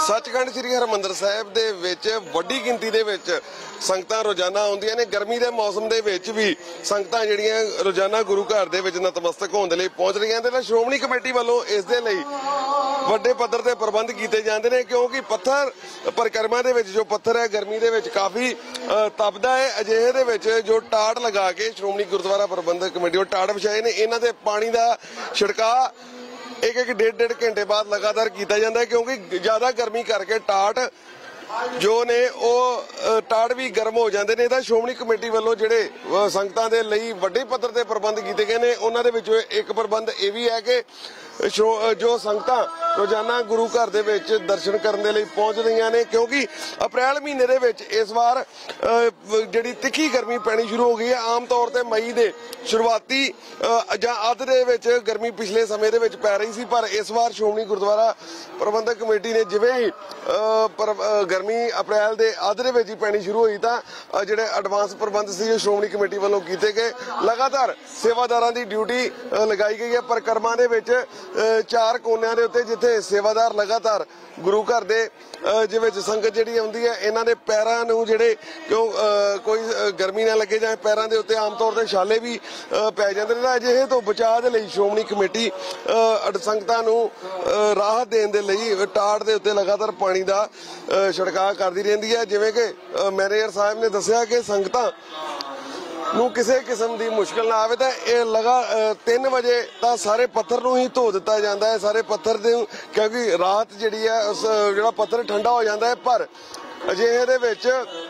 सचखंड श्री हरमंदर साहिब दे विच वड्डी गिनती दे विच संगतां रोजाना आउंदियां ने। गर्मी दे मौसम दे विच भी संगतां जिहड़ियां रोजाना गुरु घर दे विच नतमस्तक होण दे लई पहुंच रहीआं ते श्रोमणी कमेटी वालों इस दे लई ਵੱਡੇ पद्धर ते प्रबंध कीते जांदे ने, क्योंकि पत्थर परिक्रमा दे विच जो पत्थर है गर्मी दे विच काफ़ी तपदा है। अजिहे दे विच जो टाट लगा के श्रोमणी गुरुद्वारा प्रबंधक कमेटी वो टाट विछाए ने, इन्हां दे पानी दा छिड़काव एक डेढ़ घंटे बाद लगातार किया जाता है, क्योंकि ज़्यादा गर्मी करके टाट जो ने वो टाट भी गर्म हो जाते हैं। श्रोमणी कमेटी वालों जिहड़े संगतां दे लई वड्डे पद्धर ते प्रबंध किए गए हैं, उन्हां दे विचों एक प्रबंध ये भी है कि जो संगतां रोजाना गुरु घर दे विच दर्शन करने दे लई पहुंच रहीआं ने, क्योंकि अप्रैल महीने दे विच इस बार जिहड़ी तिखी गर्मी पैनी शुरू हो गई है। आम तौर ते मई दे शुरुआती जां अध दे विच गर्मी पिछले समय दे विच पै रही सी, पर इस बार श्रोमणी गुरुद्वारा प्रबंधक कमेटी ने जिवें ही गर्मी अप्रैल दे अध दे विच ही पैनी शुरू होई तां जिहड़े एडवांस प्रबंध सी श्रोमणी कमेटी वालों कीते गए। लगातार सेवादारां दी ड्यूटी लगाई गई है। परिक्रमा दे विच 4 कोनिਆਂ ਦੇ ਉੱਤੇ जिथे सेवादार लगातार गुरु घर दे जिवें संगत जिहड़ी आउंदी है, इन्हां दे पैरां नूं जिहड़े क्यों कोई गर्मी ना लगे जां पैरां दे उत्ते आम तौर ते छाले भी पै जांदे ने। अजिहे तो बचाव दे लई श्रोमणी कमेटी संगतां नूं राहत देण दे लई टाट दे उत्ते लगातार पानी दा छिड़काव करदी रहिंदी है। जिवें कि मैनेजर साहब ने दस्सिया कि संगतां ਨੂੰ ਕਿਸੇ किस्म की मुश्किल ना आवे, तो यह लगा 3 बजे तो सारे पत्थर नूं ही धो दिता जाता है। सारे पत्थर दे क्योंकि रात जिहड़ी है उस जिहड़ा पत्थर ठंडा हो जाता है, पर अजिहे दे विच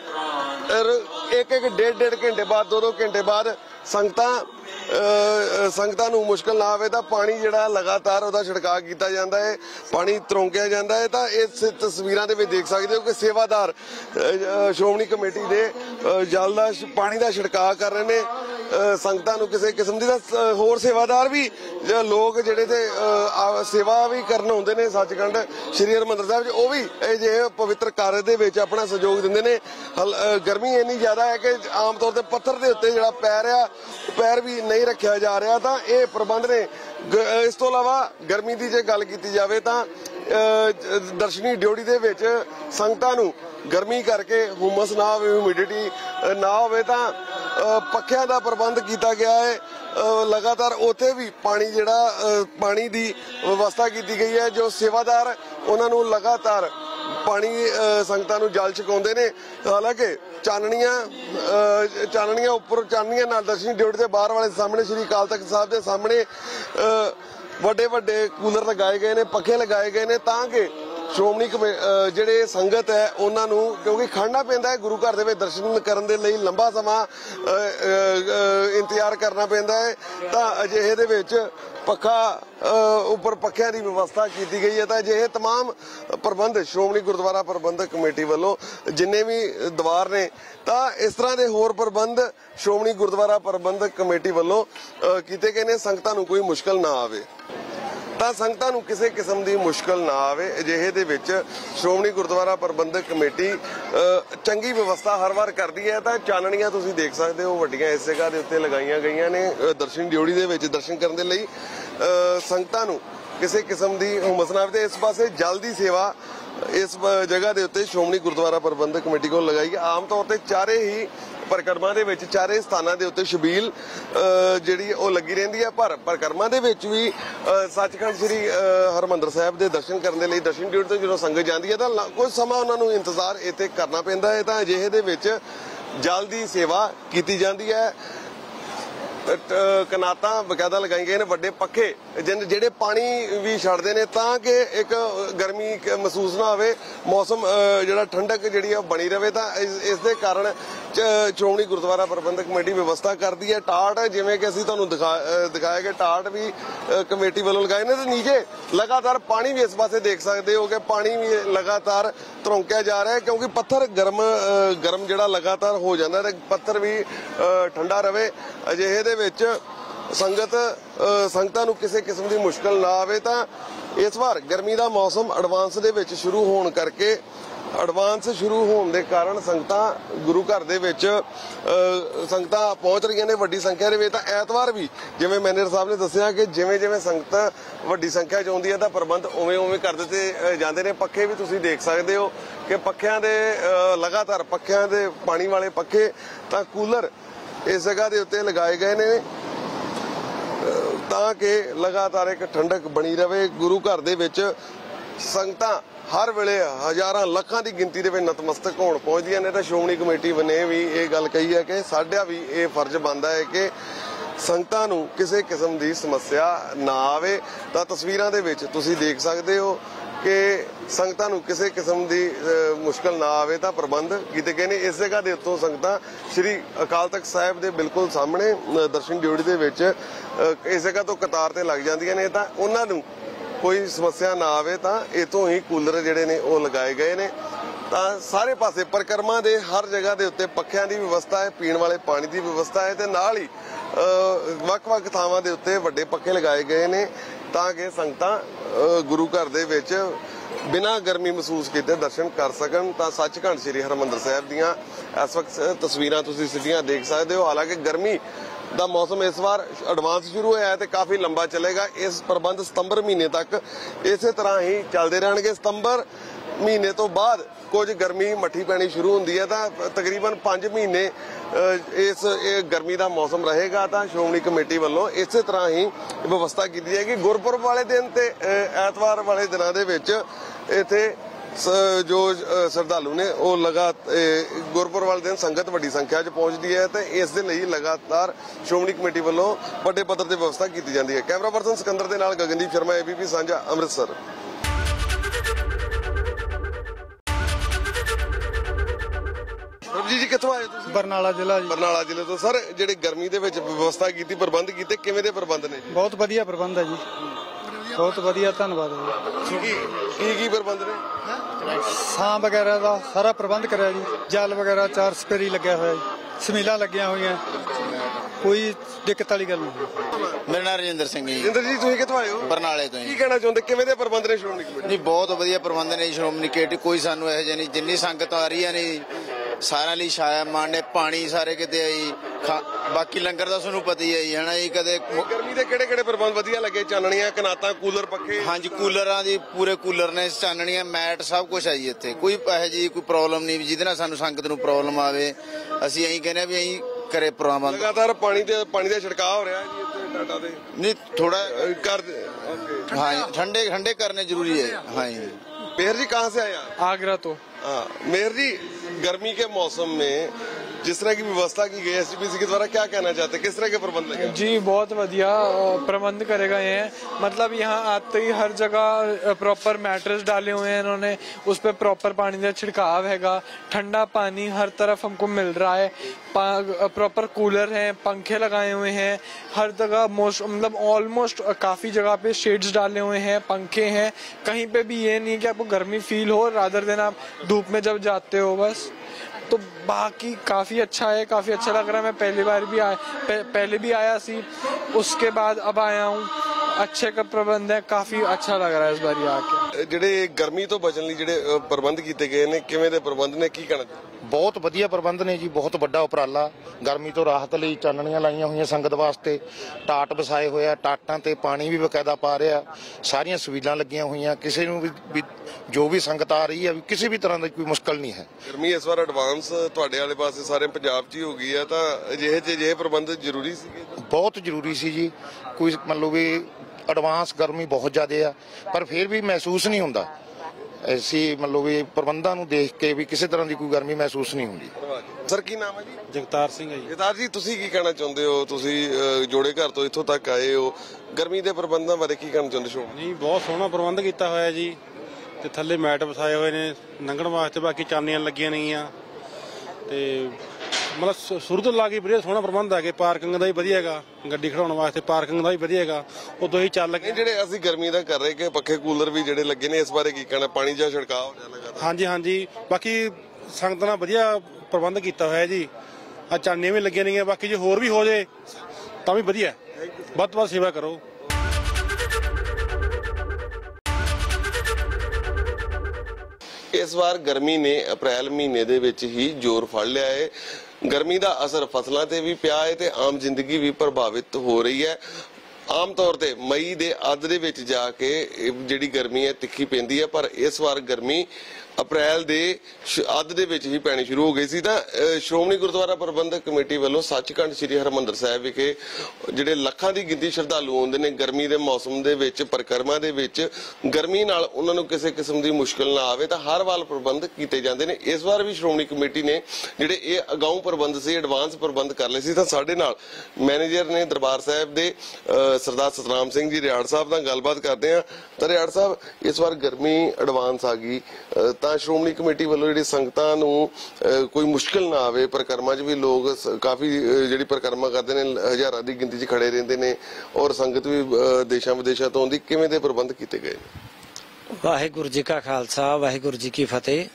एक डेढ़ घंटे बाद 2 घंटे बाद संगतां नूं मुश्किल ना आवे तो पानी जिहड़ा लगातार उहदा छिड़काव किया जाता है, पानी तरौंकिया जाता है। तो इस तस्वीरां दे विच देख सकते हो कि सेवादार श्रोमणी कमेटी दे जल दा पानी का छिड़काव कर रहे हैं। संगतां नूं किसी किस्म दी होर सेवादार भी लोग जिहड़े ते सेवा भी करन आउंदे ने सचखंड श्री हरमंदर साहिब वो भी अजिहे पवित्र कार्य दे विच अपना सहयोग दिंदे ने। गर्मी इन्नी ज़्यादा है कि आम तौर पर पत्थर के उत्ते जिहड़ा पैर भी नहीं रखा जा रहा। तो ये प्रबंध ने इस तो इलावा गर्मी की जे गल की जाए तो दर्शनी ड्यूटी दे विच संगतां नूं गर्मी करके हुमस ना हो, ह्यूमिडिटी ना हो, पक्खियां दा प्रबंध किया गया है। लगातार उत्थे भी पानी जिहड़ा पानी की व्यवस्था की गई है। जो सेवादार उन्हां नूं लगातार पानी संगतां नूं जल छकाउंदे ने। हालांकि चाननियां उपर चाननियां नाल दर्शनी ड्यूटी के बाहर वाले सामने श्री अकाल तख्त साहब के सामने ਵੱਡੇ कूलर लगाए गए ने, पखे लगाए गए ने, ताकि श्रोमणी जिहड़े संगत है उन्होंने क्योंकि खड़ना पैंदा है गुरु घर दे दर्शन करने दे लई लंबा समा इंतजार करना पैंदा है। तो अजिहे दे विच पखा उपर पखियां की व्यवस्था की गई है। तो अजिहे तमाम प्रबंध श्रोमणी गुरुद्वारा प्रबंधक कमेटी वालों जिन्ने भी दवार ने, तो इस तरह के होर प्रबंध श्रोमणी गुरुद्वारा प्रबंधक कमेटी वालों किए गए ने। संगतां नूं कोई मुश्किल ना आवे, ਤਾਂ ਸੰਗਤਾਂ ਨੂੰ ਕਿਸੇ ਕਿਸਮ ਦੀ ਮੁਸ਼ਕਲ ਨਾ ਆਵੇ। ਅਜਿਹੇ ਦੇ ਵਿੱਚ ਸ਼੍ਰੋਮਣੀ ਗੁਰਦੁਆਰਾ ਪ੍ਰਬੰਧਕ ਕਮੇਟੀ ਚੰਗੀ ਵਿਵਸਥਾ ਹਰ ਵਾਰ ਕਰਦੀ ਹੈ। ਤਾਂ ਚਾਨਣੀਆਂ ਤੁਸੀਂ ਦੇਖ ਸਕਦੇ ਹੋ ਵੱਡੀਆਂ ਇਸ ਜਗ੍ਹਾ ਦੇ ਉੱਤੇ ਲਗਾਈਆਂ ਗਈਆਂ ਨੇ ਦਰਸ਼ਨ ਡਿਊਟੀ ਦੇ ਵਿੱਚ ਦਰਸ਼ਨ ਕਰਨ ਦੇ ਲਈ। ਸੰਗਤਾਂ ਨੂੰ ਕਿਸੇ ਕਿਸਮ ਦੀ ਹੁਮਸ ਨਾ ਆਵੇ। ਤੇ ਇਸ ਪਾਸੇ ਜਲ ਦੀ ਸੇਵਾ इस जगह के उत्ते श्रोमणी गुरुद्वारा प्रबंधक कमेटी को लगाई गई। आम तौर पर चारे ही परिक्रमा दे विच चारे स्थानां दे उत्ते छबील जिहड़ी ओह लगी रहिंदी है। पर परिक्रमा दे विच भी सचखंड श्री हरमंदर साहिब दे दर्शन करने लई दर्शन ड्यूटी तो जो संगत जाती है तो कुछ समा उन्हां नूं इंतजार इत्थे करना पैंदा है। तो अजिहे दे विच जल की सेवा की जाती है। कनातां बकायदा लगाई गई ने, वड्डे पक्खे जिहड़े पानी भी छड्डदे ने ताकि एक गर्मी महसूस ना होवे, मौसम जिहड़ा ठंडक जिहड़ी बनी रहे। तो इस दे कारण श्रोमणी गुरुद्वारा प्रबंधक कमेटी व्यवस्था करती है। टाट जिवें कि असीं तुहानूं दिखाया कि टाट भी कमेटी वालों लगाए ने। तो नीचे लगातार पानी भी इस पासे देख सकते हो कि पानी भी लगातार तरौंकिया जा रहा है, क्योंकि पत्थर गर्म जिहड़ा लगातार हो जाता है, पत्थर भी ठंडा रहे। अजिहे दे विच संगतां नूं किसी किस्म की मुश्किल ना आवे। तो ਇਸ ਵਾਰ ਗਰਮੀ ਦਾ ਮੌਸਮ ਐਡਵਾਂਸ ਦੇ ਵਿੱਚ ਸ਼ੁਰੂ ਹੋਣ ਕਰਕੇ ਐਡਵਾਂਸ ਸ਼ੁਰੂ ਹੋਣ ਦੇ ਕਾਰਨ ਸੰਗਤਾਂ ਗੁਰੂ ਘਰ ਦੇ ਵਿੱਚ ਸੰਗਤਾਂ ਪਹੁੰਚ ਰਹੀਆਂ ਨੇ ਵੱਡੀ ਸੰਖਿਆ ਦੇ ਵਿੱਚ। ਤਾਂ ਐਤਵਾਰ ਵੀ ਜਿਵੇਂ ਮੈਨੇਜਰ ਸਾਹਿਬ ਨੇ ਦੱਸਿਆ ਕਿ ਜਿਵੇਂ ਜਿਵੇਂ ਸੰਗਤ ਵੱਡੀ ਸੰਖਿਆ 'ਚ ਆਉਂਦੀ ਹੈ ਤਾਂ ਪ੍ਰਬੰਧ ਉਵੇਂ ਕਰ ਦਿੱਤੇ ਜਾਂਦੇ ਨੇ। ਪੱਖੇ ਵੀ ਤੁਸੀਂ ਦੇਖ ਸਕਦੇ ਹੋ ਕਿ ਪੱਖਿਆਂ ਦੇ ਲਗਾਤਾਰ ਪੱਖਿਆਂ ਦੇ ਪਾਣੀ ਵਾਲੇ ਪੱਖੇ ਤਾਂ ਕੂਲਰ ਇਸ ਜਗ੍ਹਾ ਦੇ ਉੱਤੇ ਲਗਾਏ ਗਏ ਨੇ ਤਾਂ ਕਿ ਲਗਾਤਾਰ ਇੱਕ ਠੰਡਕ ਬਣੀ ਰਵੇ। ਗੁਰੂ ਘਰ ਦੇ ਵਿੱਚ ਸੰਗਤਾਂ ਹਰ ਵੇਲੇ ਹਜ਼ਾਰਾਂ ਲੱਖਾਂ ਦੀ ਗਿਣਤੀ ਦੇ ਵਿੱਚ ਨਤਮਸਤਕ ਹੋਣ ਪਹੁੰਚਦੀਆਂ ਨੇ। ਤਾਂ ਸ਼੍ਰੋਮਣੀ ਕਮੇਟੀ ਨੇ ਵੀ ਇਹ ਗੱਲ ਕਹੀ ਹੈ ਕਿ ਸਾਡਾ ਵੀ ਇਹ ਫਰਜ਼ ਬਣਦਾ ਹੈ ਕਿ ਸੰਗਤਾਂ ਨੂੰ ਕਿਸੇ ਕਿਸਮ ਦੀ ਸਮੱਸਿਆ ਨਾ ਆਵੇ। ਤਾਂ ਤਸਵੀਰਾਂ ਦੇ ਵਿੱਚ ਤੁਸੀਂ ਦੇਖ ਸਕਦੇ ਹੋ ਕਿ ਸੰਗਤਾਂ ਨੂੰ ਕਿਸੇ ਕਿਸਮ ਦੀ ਮੁਸ਼ਕਲ ਨਾ ਆਵੇ ਤਾਂ ਪ੍ਰਬੰਧ ਕੀਤੇ ਗਏ ਨੇ। ਇਸ ਜਗ੍ਹਾ ਦੇ ਉੱਤੋਂ ਸੰਗਤਾਂ ਸ੍ਰੀ ਅਕਾਲ ਤਖਤ ਸਾਹਿਬ ਦੇ ਬਿਲਕੁਲ ਸਾਹਮਣੇ ਦਰਸ਼ਨ ਡਿਊਟੀ ਦੇ ਵਿੱਚ ਇਸ ਜਗ੍ਹਾ ਤੋਂ ਕਤਾਰ ਤੇ ਲੱਗ ਜਾਂਦੀਆਂ ਨੇ ਤਾਂ ਉਹਨਾਂ ਨੂੰ ਕੋਈ ਸਮੱਸਿਆ ਨਾ ਆਵੇ ਤਾਂ ਇਤੋਂ ਹੀ ਕੂਲਰ ਜਿਹੜੇ ਨੇ ਉਹ ਲਗਾਏ ਗਏ ਨੇ। ਤਾਂ ਸਾਰੇ ਪਾਸੇ ਪਰਿਕਰਮਾ ਦੇ ਹਰ ਜਗ੍ਹਾ ਦੇ ਉੱਤੇ ਪੱਖਿਆਂ ਦੀ ਵਿਵਸਥਾ ਹੈ, ਪੀਣ ਵਾਲੇ ਪਾਣੀ ਦੀ ਵਿਵਸਥਾ ਹੈ ਤੇ ਨਾਲ ਹੀ ਵੱਖ-ਵੱਖ ਥਾਵਾਂ ਦੇ ਉੱਤੇ ਵੱਡੇ ਪੱਖੇ ਲਗਾਏ ਗਏ ਨੇ ਤਾਂ ਕਿ ਸੰਗਤਾਂ ਗੁਰੂ ਘਰ ਦੇ ਵਿੱਚ ਬਿਨਾਂ ਗਰਮੀ ਮਹਿਸੂਸ ਕੀਤੇ ਦਰਸ਼ਨ ਕਰ ਸਕਣ। ਤਾਂ ਸੱਚਖੰਡ ਸ੍ਰੀ ਹਰਿਮੰਦਰ ਸਾਹਿਬ ਦੀਆਂ ਇਸ ਵਕਤ ਤਸਵੀਰਾਂ ਤੁਸੀਂ ਸਿੱਧੀਆਂ ਦੇਖ ਸਕਦੇ ਹੋ। ਹਾਲਾਂਕਿ ਗਰਮੀ ਦਾ ਮੌਸਮ ਇਸ ਵਾਰ ਐਡਵਾਂਸ ਸ਼ੁਰੂ ਹੋਇਆ ਹੈ ਤੇ ਕਾਫੀ ਲੰਬਾ ਚੱਲੇਗਾ। ਇਸ ਪ੍ਰਬੰਧ ਸਤੰਬਰ ਮਹੀਨੇ ਤੱਕ ਇਸੇ ਤਰ੍ਹਾਂ ਹੀ ਚੱਲਦੇ ਰਹਿਣਗੇ। ਸਤੰਬਰ ਮਹੀਨੇ ਤੋਂ ਬਾਅਦ ਕੁਝ ਗਰਮੀ ਮੱਠੀ ਪੈਣੀ ਸ਼ੁਰੂ ਹੁੰਦੀ ਹੈ ਤਾਂ ਤਕਰੀਬਨ 5 ਮਹੀਨੇ ਇਹ ਗਰਮੀ ਦਾ ਮੌਸਮ ਰਹੇਗਾ। ਤਾਂ ਸ਼੍ਰੋਮਣੀ ਕਮੇਟੀ ਵੱਲੋਂ ਇਸੇ ਤਰ੍ਹਾਂ ਹੀ ਵਿਵਸਥਾ ਕੀਤੀ ਜਾਏਗੀ। ਗੁਰਪੁਰਬ ਵਾਲੇ ਦਿਨ ਤੇ ਐਤਵਾਰ ਵਾਲੇ ਦਿਨਾਂ ਦੇ ਵਿੱਚ ਇੱਥੇ ਜੋ ਸ਼ਰਧਾਲੂ ਨੇ ਉਹ ਗੁਰਪੁਰਬ ਵਾਲੇ ਦਿਨ ਸੰਗਤ ਵੱਡੀ ਸੰਖਿਆ 'ਚ ਪਹੁੰਚਦੀ ਹੈ ਤੇ ਇਸ ਦੇ ਲਈ ਲਗਾਤਾਰ ਸ਼੍ਰੋਮਣੀ ਕਮੇਟੀ ਵੱਲੋਂ ਵੱਡੇ ਪੱਧਰ ਤੇ ਵਿਵਸਥਾ ਕੀਤੀ ਜਾਂਦੀ ਹੈ। ਕੈਮਰਾ ਪਰਸਨ ਸਿਕੰਦਰ ਦੇ ਨਾਲ ਗਗਨਦੀਪ ਸ਼ਰਮਾ, ABP ਸਾਂਝਾ, ਅੰਮ੍ਰਿਤਸਰ। ਜੀ ਕਿੱਥੋਂ ਆਏ ਤੁਸੀਂ? ਬਰਨਾਲਾ ਜ਼ਿਲ੍ਹਾ ਜੀ। ਬਰਨਾਲਾ ਜ਼ਿਲ੍ਹੇ ਤੋਂ। ਸਰ ਜਿਹੜੇ ਗਰਮੀ ਦੇ ਵਿੱਚ ਵਿਵਸਥਾ ਕੀਤੀ, ਪ੍ਰਬੰਧ ਕੀਤੇ, ਕਿਵੇਂ ਦੇ ਪ੍ਰਬੰਧ ਨੇ? ਬਹੁਤ ਵਧੀਆ ਪ੍ਰਬੰਧ ਹੈ ਜੀ, ਬਹੁਤ ਵਧੀਆ, ਧੰਨਵਾਦ ਜੀ। ਕੀ ਪ੍ਰਬੰਧ ਨੇ? ਸਾਂ ਵਗੈਰਾ ਦਾ ਸਾਰਾ ਪ੍ਰਬੰਧ ਕਰਿਆ ਜੀ। ਜਲ ਵਗੈਰਾ 4 ਸਪੇਰੀ ਲੱਗਿਆ ਹੋਇਆ ਜੀ, ਸਮੀਲਾਂ ਲੱਗੀਆਂ ਹੋਈਆਂ, ਕੋਈ ਦਿੱਕਤ ਵਾਲੀ ਗੱਲ ਨਹੀਂ। ਮੇਰਾ ਨਾਮ ਰਜਿੰਦਰ ਸਿੰਘ ਜੀ। ਰਜਿੰਦਰ ਜੀ ਤੁਸੀਂ ਕਿੱਥੋਂ ਆਏ ਹੋ? ਬਰਨਾਲੇ ਤੋਂ ਕੀ ਜੀ। ਕਹਿਣਾ ਚਾਹੁੰਦੇ, ਕਿਵੇਂ ਦੇ ਪ੍ਰਬੰਧ ਨੇ ਸ਼੍ਰੋਮਣੀ ਕਮੇਟੀ? ਨਹੀਂ, ਬਹੁਤ ਵਧੀਆ ਪ੍ਰਬੰਧ ਨੇ ਸ਼੍ਰੋਮਣੀ ਕਮੇਟੀ। ਕੋਈ ਸਾਨੂੰ ਇਹੋ ਜਿਹਾ ਨਹੀਂ, ਜਿੰਨੀ ਸੰਗਤ ਆ ਰਹੀ ਹੈ ਨਹੀਂ ਸਾਰਿਆਂ ਲਈ ਛਾਇਆ ਮਾਣ ਨੇ, ਪਾਣੀ ਸਾਰੇ ਕਿਤੇ ਆਈ, ਬਾਕੀ ਲੰਗਰ ਦਾ ਤੁਹਾਨੂੰ ਪਤਾ ਹੀ ਹੈ ਜੀ, ਹਨਾ ਜੀ। ਕਦੇ ਗਰਮੀ ਦੇ ਕਿਹੜੇ ਪ੍ਰਬੰਧ ਵਧੀਆ ਲੱਗੇ? ਚਾਨਣੀਆਂ, ਕਨਾਤਾਂ, ਕੂਲਰ, ਪੱਖੇ? ਹਾਂਜੀ, ਕੂਲਰਾਂ ਦੀ ਪੂਰੇ ਕੂਲਰ ਨੇ, ਚਾਨਣੀਆਂ, ਮੈਟ, ਸਭ ਕੁਝ ਹੈ ਜੀ ਇੱਥੇ। ਕੋਈ ਇਹੋ ਜਿਹੀ ਕੋਈ ਪ੍ਰੋਬਲਮ ਨਹੀਂ ਜਿਹਦੇ ਨਾਲ ਸਾਨੂੰ ਸੰਗਤ ਨੂੰ ਪ੍ਰੋਬਲਮ ਆਵੇ। ਅਸੀਂ ਇਹੀ ਕਹਿੰਦੇ ਆ ਵੀ ਅਸੀਂ ਕਰੇ ਪ੍ਰਬੰਧ। ਲਗਾਤਾਰ ਪਾਣੀ ਦਾ ਛਿੜਕਾਅ ਹੋ ਰਿਹਾ ਜੀ ਇੱਥੇ ਟਾਟਾ ਦੇ। ਨਹੀਂ, ਥੋੜਾ ਕਰ हाँ, ठंडे करने जरूरी है। हाँ जी। मेहर जी कहाँ से आया? आगरा तो। हाँ मेहर जी, गर्मी के मौसम में जिस तरह की व्यवस्था की गई है SGPC के द्वारा, क्या कहना चाहते हैं, किस तरह के प्रबंध लगे? जी बहुत बढ़िया प्रबंध करे गए हैं। मतलब यहाँ आते ही हर जगह प्रॉपर मैट्रेस डाले हुए हैं इन्होंने, उस पर प्रॉपर पानी का छिड़काव हैगा, ठंडा पानी हर तरफ हमको मिल रहा है, प्रॉपर कूलर हैं, पंखे लगाए हुए हैं हर जगह, मतलब ऑलमोस्ट काफी जगह पे शेड्स डाले हुए हैं, पंखे हैं। कहीं पे भी ये नहीं कि आपको गर्मी फील हो, रादर देन आप धूप में जब जाते हो बस। तो बाकी काफी अच्छा है, काफी अच्छा लग रहा है। मैं पहले भी आया सी, उसके बाद अब आया हूँ। अच्छे का प्रबंध है, काफी अच्छा लग रहा है इस बार आके। ਜਿਹੜੇ ਗਰਮੀ ਤੋਂ ਬਚਣ ਲਈ ਜਿਹੜੇ ਪ੍ਰਬੰਧ ਕੀਤੇ ਗਏ ਨੇ, ਕਿਵੇਂ ਦੇ ਪ੍ਰਬੰਧ ਨੇ, ਕੀ ਕਹਿਣਾ ਚਾਹੁੰਦੇ? ਬਹੁਤ ਵਧੀਆ ਪ੍ਰਬੰਧ ਨੇ ਜੀ, ਬਹੁਤ ਵੱਡਾ ਉਪਰਾਲਾ। ਗਰਮੀ ਤੋਂ ਰਾਹਤ ਲਈ ਚਾਨਣੀਆਂ ਲਾਈਆਂ ਹੋਈਆਂ ਸੰਗਤ ਵਾਸਤੇ, ਟਾਟ ਵਸਾਏ ਹੋਇਆ, ਟਾਟਾਂ ਤੇ ਪਾਣੀ ਵੀ ਬਕਾਇਦਾ ਪਾ ਰਿਹਾ, ਸਾਰੀਆਂ ਸੁਵਿਧਾਵਾਂ ਲੱਗੀਆਂ ਹੋਈਆਂ। ਕਿਸੇ ਨੂੰ ਵੀ ਜੋ ਵੀ ਸੰਗਤ ਆ ਰਹੀ ਹੈ ਵੀ ਕਿਸੇ ਵੀ ਤਰ੍ਹਾਂ ਦੀ ਕੋਈ ਮੁਸ਼ਕਲ ਨਹੀਂ ਹੈ। ਗਰਮੀ ਇਸ ਵਾਰ ਐਡਵਾਂਸ ਤੁਹਾਡੇ ਵਾਲੇ ਪਾਸੇ ਸਾਰੇ ਪੰਜਾਬ 'ਚ ਹੀ ਹੋ ਗਈ ਹੈ, ਤਾਂ ਅਜਿਹੇ ਪ੍ਰਬੰਧ ਜ਼ਰੂਰੀ ਸੀਗੇ? ਬਹੁਤ ਜ਼ਰੂਰੀ ਸੀ ਜੀ। ਕੋਈ ਮੰਨ ਲਓ ਵੀ ਐਡਵਾਂਸ ਗਰਮੀ ਬਹੁਤ ਜ਼ਿਆਦਾ ਆ, ਪਰ ਫਿਰ ਵੀ ਮਹਿਸੂਸ ਨਹੀਂ ਹੁੰਦਾ। ਅਸੀਂ ਮਤਲਬ ਵੀ ਪ੍ਰਬੰਧਾਂ ਨੂੰ ਦੇਖ ਕੇ ਵੀ ਕਿਸੇ ਤਰ੍ਹਾਂ ਦੀ ਕੋਈ ਗਰਮੀ ਮਹਿਸੂਸ ਨਹੀਂ ਹੁੰਦੀ। ਸਰ ਕੀ ਨਾਮ ਹੈ ਜੀ? ਜਗਤਾਰ ਸਿੰਘ ਹੈ ਜੀ। ਜਗਤਾਰ ਜੀ, ਤੁਸੀਂ ਕੀ ਕਹਿਣਾ ਚਾਹੁੰਦੇ ਹੋ? ਤੁਸੀਂ ਜੋੜੇ ਘਰ ਤੋਂ ਇੱਥੋਂ ਤੱਕ ਆਏ ਹੋ, ਗਰਮੀ ਦੇ ਪ੍ਰਬੰਧਾਂ ਬਾਰੇ ਕੀ ਕਹਿਣਾ ਚਾਹੁੰਦੇ ਹੋ? ਨਹੀਂ, ਬਹੁਤ ਸੋਹਣਾ ਪ੍ਰਬੰਧ ਕੀਤਾ ਹੋਇਆ ਜੀ, ਤੇ ਥੱਲੇ ਮੈਟ ਵਿਛਾਏ ਹੋਏ ਨੇ ਲੰਘਣ ਵਾਸਤੇ, ਬਾਕੀ ਚਾਨਣੀਆਂ ਲੱਗੀਆਂ ਨੇਗੀਆਂ, ਤੇ ਮਤਲਬ ਸ਼ੁਰੂ ਤੋਂ ਲਾ ਕੇ ਵਧੀਆ ਸੋਹਣਾ ਪ੍ਰਬੰਧ ਹੈ ਕਿ ਪਾਰਕਿੰਗ ਦਾ ਵੀ ਵਧੀਆ ਹੈਗਾ, ਗੱਡੀ ਖੜਾਉਣ ਵਾਸਤੇ ਪਾਰਕਿੰਗ ਦਾ ਵੀ ਵਧੀਆ ਹੈਗਾ। ਉਦੋਂ ਹੀ ਚੱਲ ਕੇ ਜਿਹੜੇ ਅਸੀਂ ਗਰਮੀ ਦਾ ਕਰ ਰਹੇ ਕਿ ਪੱਖੇ ਕੂਲਰ ਵੀ ਜਿਹੜੇ ਲੱਗੇ ਨੇ, ਇਸ ਬਾਰੇ ਕੀ ਕਹਿਣਾ? ਪਾਣੀ ਜਾਂ ਛਿੜਕਾਅ ਹੋ ਜਾਣਾ ਲਗਾਤਾਰ? ਹਾਂਜੀ ਹਾਂਜੀ, ਬਾਕੀ ਸੰਗਤ ਨਾਲ ਵਧੀਆ ਪ੍ਰਬੰਧ ਕੀਤਾ ਹੋਇਆ ਜੀ। ਆ ਚਾਨਣੀਆਂ ਵੀ ਲੱਗੀਆਂ ਨੇਗੀਆਂ, ਬਾਕੀ ਜੇ ਹੋਰ ਵੀ ਹੋ ਜੇ ਤਾਂ ਵੀ ਵਧੀਆ। ਵੱਧ ਤੋਂ ਵੱਧ ਸੇਵਾ ਕਰੋ। ਇਸ ਵਾਰ ਗਰਮੀ ਨੇ ਅਪ੍ਰੈਲ ਮਹੀਨੇ ਦੇ ਵਿੱਚ ਹੀ ਜ਼ੋਰ ਫੜ ਲਿਆ ਹੈ। ਗਰਮੀ ਦਾ ਅਸਰ ਫਸਲਾਂ ਤੇ ਵੀ ਪਿਆ ਹੈ ਤੇ ਆਮ ਜ਼ਿੰਦਗੀ ਵੀ ਪ੍ਰਭਾਵਿਤ ਹੋ ਰਹੀ ਹੈ। ਆਮ ਤੌਰ ਤੇ ਮਈ ਦੇ ਅੱਧ ਦੇ ਵਿੱਚ ਜਾ ਕੇ ਜਿਹੜੀ ਗਰਮੀ ਹੈ ਤਿੱਖੀ ਪੈਂਦੀ ਹੈ, ਪਰ ਇਸ ਵਾਰ ਗਰਮੀ ਅਪ੍ਰੈਲ ਦੇ ਅੱਧ ਦੇ ਵਿੱਚ ਹੀ ਪੈਣੀ ਸ਼ੁਰੂ ਹੋ ਗਈ ਸੀ। ਤਾਂ ਸ਼੍ਰੋਮਣੀ ਗੁਰਦੁਆਰਾ ਪ੍ਰਬੰਧਕ ਕਮੇਟੀ ਵੱਲੋਂ ਸੱਚਖੰਡ ਸ੍ਰੀ ਹਰਿਮੰਦਰ ਸਾਹਿਬ ਵਿਖੇ ਜਿਹੜੇ ਲੱਖਾਂ ਦੀ ਗਿਣਤੀ ਸ਼ਰਧਾਲੂ ਆਉਂਦੇ ਨੇ ਗਰਮੀ ਦੇ ਮੌਸਮ ਦੇ ਵਿੱਚ ਪਰਿਕਰਮਾ ਦੇ ਵਿੱਚ, ਗਰਮੀ ਨਾਲ ਉਹਨਾਂ ਨੂੰ ਕਿਸੇ ਕਿਸਮ ਦੀ ਮੁਸ਼ਕਲ ਨਾ ਆਵੇ ਤਾਂ ਹਰ ਵਾਰ ਪ੍ਰਬੰਧ ਕੀਤੇ ਜਾਂਦੇ ਨੇ। ਇਸ ਵਾਰ ਵੀ ਸ਼੍ਰੋਮਣੀ ਕਮੇਟੀ ਨੇ ਜਿਹੜੇ ਇਹ ਅਗਾਊਂ ਪ੍ਰਬੰਧ ਸੀ, ਐਡਵਾਂਸ ਪ੍ਰਬੰਧ ਕਰ ਲਏ ਸੀ। ਤਾਂ ਸਾਡੇ ਨਾਲ ਮੈਨੇਜਰ ਨੇ ਦਰਬਾਰ ਸਾਹਿਬ ਦੇ ਸਰਦਾਰ ਸਤਨਾਮ ਸਿੰਘ ਜੀ ਰਿਆੜ ਸਾਹਿਬ ਨਾਲ ਗੱਲਬਾਤ ਕਰਦੇ ਆ। ਤਾਂ ਰਿਆੜ ਸਾਹਿਬ, ਇਸ ਵਾਰ ਗਰਮੀ ਐਡਵਾਂਸ ਆ ਗਈ ਤਾਂ ਸ਼੍ਰੋਮਣੀ ਕਮੇਟੀ ਵੱਲੋਂ ਜਿਹੜੀ ਸੰਗਤਾਂ ਨੂੰ ਕੋਈ ਮੁਸ਼ਕਲ ਨਾ ਆਵੇ, ਪਰਿਕਰਮਾ 'ਚ ਵੀ ਲੋਕ ਕਾਫੀ ਜਿਹੜੀ ਪਰਿਕਰਮਾ ਕਰਦੇ ਨੇ ਹਜ਼ਾਰਾਂ ਦੀ ਗਿਣਤੀ 'ਚ ਖੜੇ ਰਹਿੰਦੇ ਨੇ ਔਰ ਸੰਗਤ ਵੀ ਦੇਸ਼ਾਂ ਵਿਦੇਸ਼ਾਂ ਤੋਂ ਆਉਂਦੀ, ਕਿਵੇਂ ਦੇ ਪ੍ਰਬੰਧ ਕੀਤੇ ਗਏ? ਵਾਹਿਗੁਰੂ ਜੀ ਕਾ ਖਾਲਸਾ, ਵਾਹਿਗੁਰੂ ਜੀ ਕੀ ਫਤਿਹ।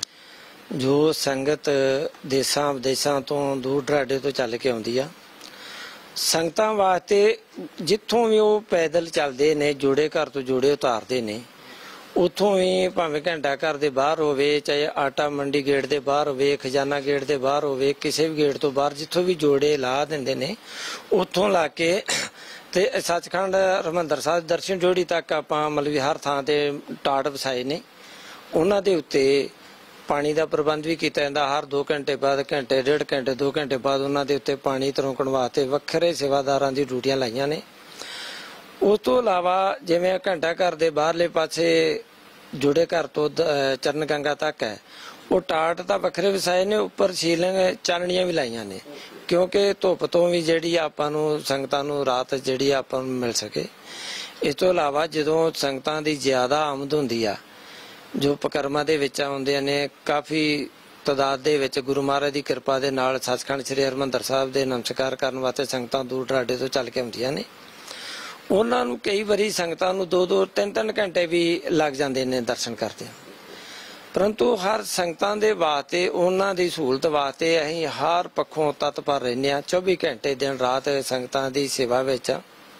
ਜੋ ਸੰਗਤ ਦੇਸ਼ਾਂ ਵਿਦੇਸ਼ਾਂ ਤੋਂ ਦੂਰ ਦਰਾਡੇ ਤੋਂ ਚੱਲ ਕੇ ਆਉਂਦੀ ਆ, ਸੰਗਤਾਂ ਵਾਸਤੇ ਜਿੱਥੋਂ ਵੀ ਉਹ ਪੈਦਲ ਚੱਲਦੇ ਨੇ, ਜੋੜੇ ਘਰ ਤੋਂ ਜੋੜੇ ਉਤਾਰਦੇ ਨੇ, ਉੱਥੋਂ ਵੀ ਭਾਵੇਂ ਘੰਟਾ ਘਰ ਦੇ ਬਾਹਰ ਹੋਵੇ, ਚਾਹੇ ਆਟਾ ਮੰਡੀ ਗੇਟ ਦੇ ਬਾਹਰ ਹੋਵੇ, ਖਜ਼ਾਨਾ ਗੇਟ ਦੇ ਬਾਹਰ ਹੋਵੇ, ਕਿਸੇ ਵੀ ਗੇਟ ਤੋਂ ਬਾਹਰ ਜਿੱਥੋਂ ਵੀ ਜੋੜੇ ਲਾ ਦਿੰਦੇ ਨੇ, ਉੱਥੋਂ ਲਾ ਕੇ ਤੇ ਸੱਚਖੰਡ ਹਰਿਮੰਦਰ ਸਾਹਿਬ ਦਰਸ਼ਨ ਜੋੜੀ ਤੱਕ ਆਪਾਂ ਮਤਲਬ ਹਰ ਥਾਂ ਤੇ ਟਾਟ ਵਸਾਏ ਨੇ। ਉਹਨਾਂ ਦੇ ਉੱਤੇ ਪਾਣੀ ਦਾ ਪ੍ਰਬੰਧ ਵੀ ਕੀਤਾ ਜਾਂਦਾ। ਹਰ 2 ਘੰਟੇ ਬਾਅਦ, ਘੰਟੇ, 1.5 ਘੰਟੇ, 2 ਘੰਟੇ ਬਾਅਦ ਉਹਨਾਂ ਦੇ ਉੱਤੇ ਪਾਣੀ ਤਰੋਕਣ ਵਾਸਤੇ ਵੱਖਰੇ ਸੇਵਾਦਾਰਾਂ ਦੀ ਡਿਊਟੀਆਂ ਲਾਈਆਂ ਨੇ। ਉਸ ਤੋਂ ਇਲਾਵਾ ਜਿਵੇਂ ਘੰਟਾ ਘਰ ਦੇ ਬਾਹਰਲੇ ਪਾਸੇ ਜੋੜੇ ਘਰ ਤੋਂ ਚਰਨ ਗੰਗਾ ਤੱਕ ਹੈ, ਉਹ ਟਾਟ ਤਾਂ ਵੱਖਰੇ ਵਸਾਏ ਨੇ, ਉੱਪਰ ਸੀਲਿੰਗ ਚਾਨਣੀਆਂ ਵੀ ਲਾਈਆਂ ਨੇ ਕਿਉਂਕਿ ਧੁੱਪ ਤੋਂ ਵੀ ਜਿਹੜੀ ਆਪਾਂ ਨੂੰ ਸੰਗਤਾਂ ਨੂੰ ਰਾਤ ਜਿਹੜੀ ਆਪਾਂ ਨੂੰ ਮਿਲ ਸਕੇ। ਇਸ ਤੋਂ ਇਲਾਵਾ ਜਦੋਂ ਸੰਗਤਾਂ ਦੀ ਜ਼ਿਆਦਾ ਆਮਦ ਹੁੰਦੀ ਆ, ਜੋ ਪਕਰਮਾਂ ਦੇ ਵਿੱਚ ਆਉਂਦੇ ਨੇ, ਕਾਫੀ ਤਾਦਾਦ ਦੇ ਵਿੱਚ ਗੁਰੂ ਮਹਾਰਾਜ ਦੀ ਕਿਰਪਾ ਦੇ ਨਾਲ ਸੱਚਖੰਡ ਸ੍ਰੀ ਹਰਿਮੰਦਰ ਸਾਹਿਬ ਦੇ ਨਮਸਕਾਰ ਕਰਨ ਵਾਸਤੇ ਸੰਗਤਾਂ ਦੂਰ ਦਰਾਡੇ ਤੋਂ ਚੱਲ ਕੇ ਆਉਂਦੀਆਂ ਨੇ। ਉਹਨਾਂ ਨੂੰ ਕਈ ਵਾਰੀ ਸੰਗਤਾਂ ਨੂੰ 2-2, 3-3 ਘੰਟੇ ਵੀ ਲੱਗ ਜਾਂਦੇ ਨੇ ਦਰਸ਼ਨ ਕਰਦੇ, ਪਰੰਤੂ ਹਰ ਸੰਗਤਾਂ ਦੇ ਵਾਸਤੇ, ਉਹਨਾਂ ਦੀ ਸਹੂਲਤ ਵਾਸਤੇ ਅਸੀਂ ਹਰ ਪੱਖੋਂ ਤਤਪਰ ਰਹਿੰਦੇ ਹਾਂ। 24 ਘੰਟੇ ਦਿਨ ਰਾਤ ਸੰਗਤਾਂ ਦੀ ਸੇਵਾ ਵਿੱਚ।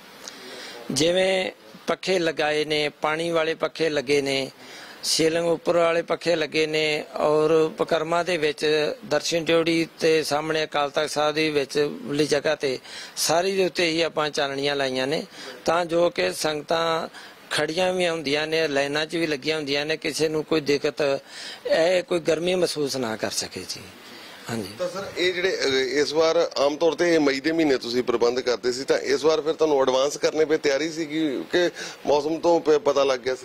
ਜਿਵੇਂ ਪੱਖੇ ਲਗਾਏ ਨੇ, ਪਾਣੀ ਵਾਲੇ ਪੱਖੇ ਲੱਗੇ ਨੇ, ਸੀਲਿੰਗ ਉੱਪਰ ਵਾਲੇ ਪੱਖੇ ਲੱਗੇ ਨੇ, ਔਰ ਪਕਰਮਾ ਦੇ ਵਿੱਚ ਦਰਸ਼ਨ ਜੋੜੀ ਤੇ ਸਾਹਮਣੇ ਅਕਾਲ ਤਖਤ ਸਾਹਿਬ ਦੇ ਵਿੱਚ ਵਾਲੀ ਜਗ੍ਹਾ ਤੇ ਸਾਰੀ ਦੇ ਉੱਤੇ ਹੀ ਆਪਾਂ ਚਾਨਣੀਆਂ ਲਾਈਆਂ ਨੇ, ਤਾਂ ਜੋ ਕਿ ਸੰਗਤਾਂ ਖੜੀਆਂ ਵੀ ਹੁੰਦੀਆਂ ਨੇ, ਲਾਈਨਾਂ 'ਚ ਵੀ ਲੱਗੀਆਂ ਹੁੰਦੀਆਂ ਨੇ, ਕਿਸੇ ਨੂੰ ਕੋਈ ਦਿੱਕਤ ਕੋਈ ਗਰਮੀ ਮਹਿਸੂਸ ਨਾ ਕਰ ਸਕੇ ਜੀ। ਹਾਂਜੀ। ਤਾਂ ਸਰ, ਇਹ ਜਿਹੜੇ ਇਸ ਵਾਰ ਆਮ ਤੌਰ ਤੇ ਮਈ ਦੇ ਮਹੀਨੇ ਤੁਸੀਂ ਪ੍ਰਬੰਧ ਕਰਦੇ ਸੀ, ਤਾਂ ਇਸ ਵਾਰ ਫਿਰ ਤੁਹਾਨੂੰ ਐਡਵਾਂਸ ਕਰਨੇ ਪਏ, ਤਿਆਰੀ ਸੀ ਕਿ ਮੌਸਮ ਤੋਂ ਪਤਾ ਲੱਗ ਗਿਆ ਸੀ?